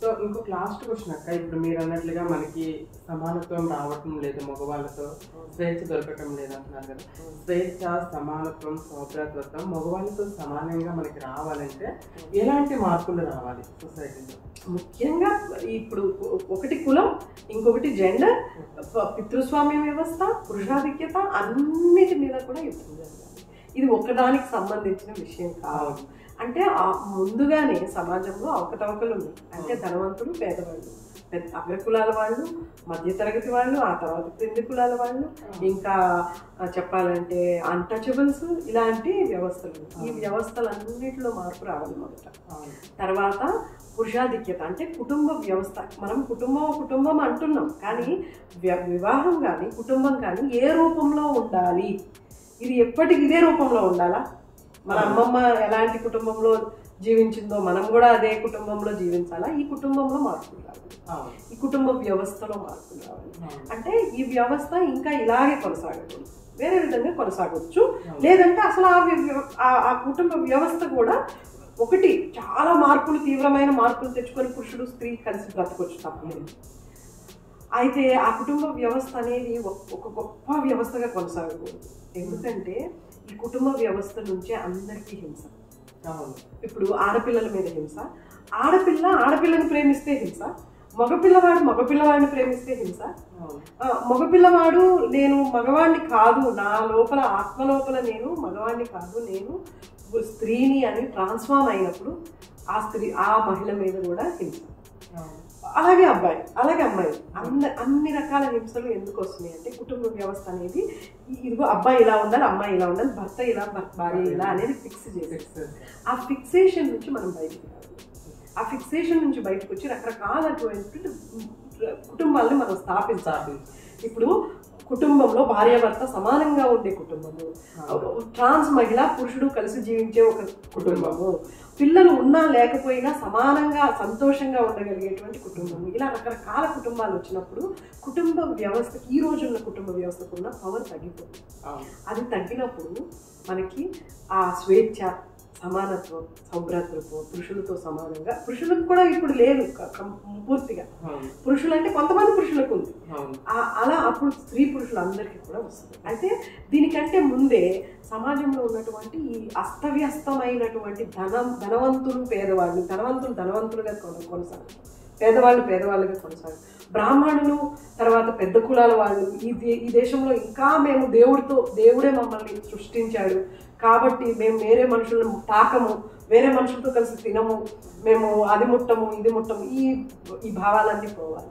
సో ఇంకొక లాస్ట్ క్వశ్చన్ అక్క, ఇప్పుడు మీరు అన్నట్లుగా మనకి సమానత్వం రావటం లేదు, మగవాళ్ళతో స్వేచ్ఛ దొరకటం లేదు అంటున్నారు కదా. స్వేచ్ఛ, సమానత్వం, సౌభ్రాతృత్వం మగవాళ్ళతో సమానంగా మనకి రావాలంటే ఎలాంటి మార్పులు రావాలి సొసైటీలో? ముఖ్యంగా ఇప్పుడు ఒకటి కులం, ఇంకొకటి జెండర్, పితృస్వామ్య వ్యవస్థ, పురుషాధిక్యత అన్నిటి మీద కూడా యుద్ధం జరగాలి. ఇది ఒకదానికి సంబంధించిన విషయం కాదు. అంటే ముందుగానే సమాజంలో అవకతవకలు ఉన్నాయి. అంటే ధనవంతులు, పేదవాళ్ళు, పెద్ద అగ్రకులాల వాళ్ళు, మధ్యతరగతి వాళ్ళు, ఆ తర్వాత క్రింది కులాల వాళ్ళు, ఇంకా చెప్పాలంటే అన్టచబుల్స్, ఇలాంటి వ్యవస్థలు. ఈ వ్యవస్థలన్నిటిలో మార్పు రావాలి మొదట. తర్వాత పురుషాధిక్యత అంటే కుటుంబ వ్యవస్థ. మనం కుటుంబం కుటుంబం అంటున్నాం, కానీ వివాహం కానీ కుటుంబం కానీ ఏ రూపంలో ఉండాలి? ఇది ఎప్పటికి ఇదే రూపంలో ఉండాలా? మన అమ్మమ్మ ఎలాంటి కుటుంబంలో జీవించిందో మనం కూడా అదే కుటుంబంలో జీవించాలా? ఈ కుటుంబంలో మార్పులు రావాలి, ఈ కుటుంబ వ్యవస్థలో మార్పులు రావాలి. అంటే ఈ వ్యవస్థ ఇంకా ఇలాగే కొనసాగకూడదు, వేరే విధంగా కొనసాగవచ్చు. లేదంటే అసలు ఆ కుటుంబ వ్యవస్థ కూడా ఒకటి చాలా మార్పులు, తీవ్రమైన మార్పులు తెచ్చుకొని పురుషుడు స్త్రీ కలిసి బ్రతకొచ్చు, తప్పలేదు. అయితే ఆ కుటుంబ వ్యవస్థ అనేది ఒక గొప్ప వ్యవస్థగా కొనసాగకూడదు. ఎందుకంటే ఈ కుటుంబ వ్యవస్థ నుంచే అందరికీ హింస. ఇప్పుడు ఆడపిల్లల మీద హింస, ఆడపిల్ల ఆడపిల్లని ప్రేమిస్తే హింస, మగపిల్లవాడు మగపిల్లవాడిని ప్రేమిస్తే హింస. మగపిల్లవాడు నేను మగవాడిని కాదు, నా లోపల ఆత్మ లోపల నేను మగవాడిని కాదు, నేను స్త్రీని అని ట్రాన్స్ఫార్మ్ అయినప్పుడు ఆ స్త్రీ ఆ మహిళ మీద కూడా హింస. అలాగే అబ్బాయి, అలాగే అమ్మాయి, అన్ని అన్ని రకాల హింసలు ఎందుకు వస్తున్నాయి అంటే కుటుంబ వ్యవస్థ అనేది ఇదిగో అబ్బాయి ఇలా ఉండాలి, అమ్మాయి ఇలా ఉండాలి, భర్త ఇలా, భార్య ఇలా అనేది ఫిక్స్ చేసేస్తారు. ఆ ఫిక్సేషన్ నుంచి మనం బయటకు రావాలి. ఆ ఫిక్సేషన్ నుంచి బయటకు వచ్చి రకరకాలటువంటి కుటుంబాలను మనం స్థాపించాలి. ఇప్పుడు కుటుంబంలో భార్యాభర్త సమానంగా ఉండే కుటుంబము, ట్రాన్స్ మహిళ పురుషుడు కలిసి జీవించే ఒక కుటుంబము, పిల్లలు ఉన్నా లేకపోయినా సమానంగా సంతోషంగా ఉండగలిగేటువంటి కుటుంబము, ఇలా రకరకాల కుటుంబాలు వచ్చినప్పుడు కుటుంబ వ్యవస్థకి, ఈ రోజున్న కుటుంబ వ్యవస్థకు ఉన్న పవర్ తగ్గిపోతుంది. అది తగ్గినప్పుడు మనకి ఆ స్వేచ్ఛ, సమానత్వం, సౌభ్రాతృత్వం, పురుషులతో సమానంగా, పురుషులకు కూడా ఇప్పుడు లేదు పూర్తిగా. పురుషులు అంటే కొంతమంది పురుషులకు ఉంది, అలా అప్పుడు స్త్రీ పురుషులు అందరికీ కూడా వస్తుంది. అయితే దీనికంటే ముందే సమాజంలో ఉన్నటువంటి ఈ అస్తవ్యస్తమైనటువంటి ధనం, ధనవంతులు పేదవాళ్ళు, ధనవంతులు ధనవంతులుగా కొనసాగు, పేదవాళ్ళు పేదవాళ్ళుగా కొనసాగు, బ్రాహ్మణులు తర్వాత పెద్ద కులాల వాళ్ళు, ఈ ఈ దేశంలో ఇంకా మేము దేవుడితో, దేవుడే మమ్మల్ని సృష్టించాడు కాబట్టి మేము వేరే మనుషులను తాకము, వేరే మనుషులతో కలిసి తినము, మేము అది ముట్టము ఇది ముట్టము, ఈ ఈ భావాలన్నీ పోవాలి.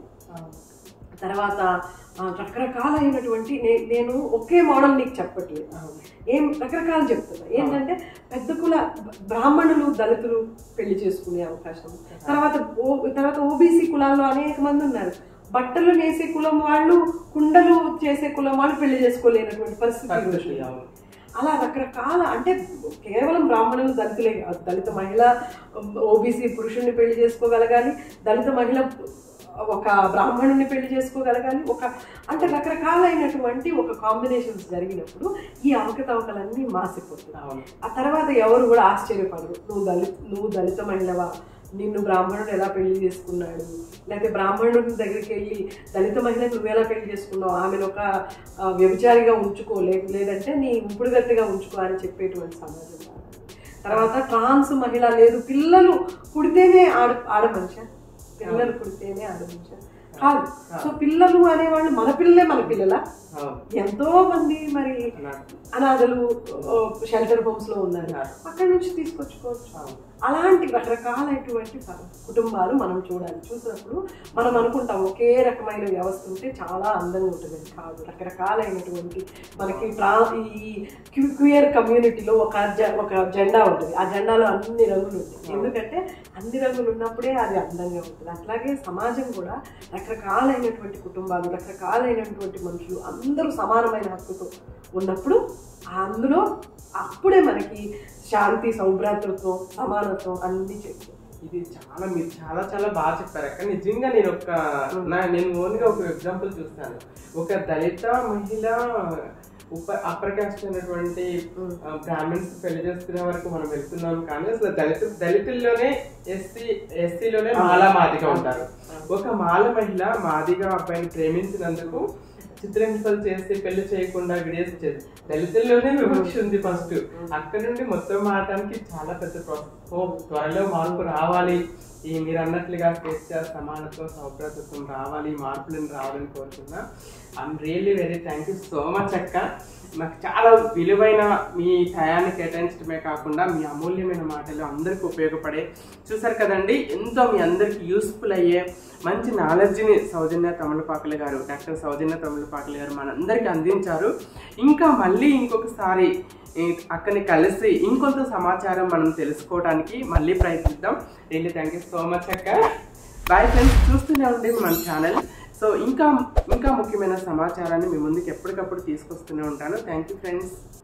తర్వాత రకరకాలైనటువంటి నేను ఒకే మోడల్ నీకు చెప్పట్లేదు, ఏం రకరకాలు చెప్తున్నా. ఏంటంటే పెద్ద కుల బ్రాహ్మణులు దళితులు పెళ్లి చేసుకునే అవకాశం, తర్వాత తర్వాత ఓబీసీ కులాల్లో అనేక మంది ఉన్నారు. బట్టలు నేసే కులం వాళ్ళు, కుండలు చేసే కులం వాళ్ళు పెళ్లి చేసుకోలేనటువంటి పరిస్థితి. అలా రకరకాల, అంటే కేవలం బ్రాహ్మణులు దళితులే కాదు, దళిత మహిళ ఓబీసీ పురుషుడిని పెళ్లి చేసుకోగలగాలి, దళిత మహిళ ఒక బ్రాహ్మణుని పెళ్లి చేసుకోగలగాలి, ఒక అంటే రకరకాలైనటువంటి ఒక కాంబినేషన్స్ జరిగినప్పుడు ఈ అవకతవకలన్నీ మాసిపోతున్నాయి. ఆ తర్వాత ఎవరు కూడా ఆశ్చర్యపడరు, నువ్వు దళిత నువ్వు దళిత మహిళవా, నిన్ను బ్రాహ్మణుడు ఎలా పెళ్లి చేసుకున్నాడు, లేకపోతే బ్రాహ్మణుడి దగ్గరికి వెళ్ళి దళిత మహిళను నువ్వు ఎలా పెళ్లి చేసుకున్నావు, ఆమెను ఒక వ్యభిచారిగా ఉంచుకో, లేదంటే నీ ఉంపుడుగత్తెగా ఉంచుకో అని చెప్పేటువంటి సమాజం. తర్వాత ట్రాన్స్ మహిళ లేదు, పిల్లలు పుడితేనే ఆడ ఆడ మనిషి, పిల్లలు పుడితేనే ఆడ మనిషి కాదు. సో పిల్లలు అనేవాళ్ళు మన పిల్లలే మన పిల్లల, ఎంతో మంది మరి అనాథలు షెల్టర్ హోమ్స్ లో ఉన్నారు, అక్కడి నుంచి తీసుకొచ్చుకోవచ్చు. అలాంటి రకరకాలైనటువంటి కుటుంబాలు మనం చూడాలి. చూసినప్పుడు మనం అనుకుంటాం ఒకే రకమైన వ్యవస్థ ఉంటే చాలా అందంగా ఉంటుంది, కాదు. రకరకాలైనటువంటి మనకి ట్రా ఈ క్యూయర్ కమ్యూనిటీలో ఒక ఒక జెండా ఉంటుంది, ఆ జెండాలో అన్ని రంగులు ఉంటాయి. ఎందుకంటే అన్ని రంగులు ఉన్నప్పుడే అది అందంగా ఉంటుంది. అట్లాగే సమాజం కూడా రకరకాలైనటువంటి కుటుంబాలు, రకరకాలైనటువంటి మనుషులు అందరూ సమానమైన హక్కుతో ఉన్నప్పుడు అందులో అప్పుడే మనకి శాంతి, సౌభ్రాతృత్వం, సమానత్వం అన్ని చెప్తారు. ఇది చాలా మీరు చాలా చాలా బాగా చెప్పారు అక్క. నిజంగా నేను ఒక నా నేను ఓన్గా ఒక ఎగ్జాంపుల్ చూస్తాను. ఒక దళిత మహిళ ఉప్పర్ అప్పర్ కాస్ట్ అయినటువంటి బ్రాహ్మిన్స్ పెళ్లి చేసుకునే వరకు మనం వెళ్తున్నాం, కానీ అసలు దళిత దళితుల్లోనే ఎస్సీ ఎస్సీలోనే మాలా మాదిగా ఉంటారు. ఒక మాల మహిళ మాదిగా అబ్బాయిని ప్రేమించినందుకు చిత్రహింసలు చేసి పెళ్లి చేయకుండా విడేసేది. దళితుల్లోనే వివక్ష ఉంది ఫస్ట్. అక్కడ నుండి మొత్తం మారడానికి చాలా పెద్ద ప్రాసెస్. ఓ త్వరలో మార్పు రావాలి, ఈ మీరు అన్నట్లుగా స్వేచ్ఛ, సమానత్వం, సౌభ్రతత్వం రావాలి, మార్పులను రావాలని కోరుతున్నా. I'm really very thank you so much అక్క. నాకు చాలా విలువైన మీ టయాన్ని కేటాయించడమే కాకుండా మీ అమూల్యమైన మాటలు అందరికీ ఉపయోగపడే, చూసారు కదండి, ఎంతో మీ అందరికి యూస్ఫుల్ అయ్యే మంచి నాలెడ్జ్ని సౌజన్య తమిళపాకుల గారు, డాక్టర్ సౌజన్య తమిళపాకుల గారు మనందరికీ అందించారు. ఇంకా మళ్ళీ ఇంకొకసారి అక్కని కలిసి ఇంకొంత సమాచారం మనం తెలుసుకోవడానికి మళ్ళీ ప్రయత్నిద్దాం. Really thank you so much అక్క. బాయ్ ఫ్రెండ్స్, చూస్తూనే ఉండే మన ఛానల్. సో ఇంకా ఇంకా ముఖ్యమైన సమాచారాన్ని మీ ముందుకు ఎప్పటికప్పుడు తీసుకొస్తూనే ఉంటాను. Thank you friends.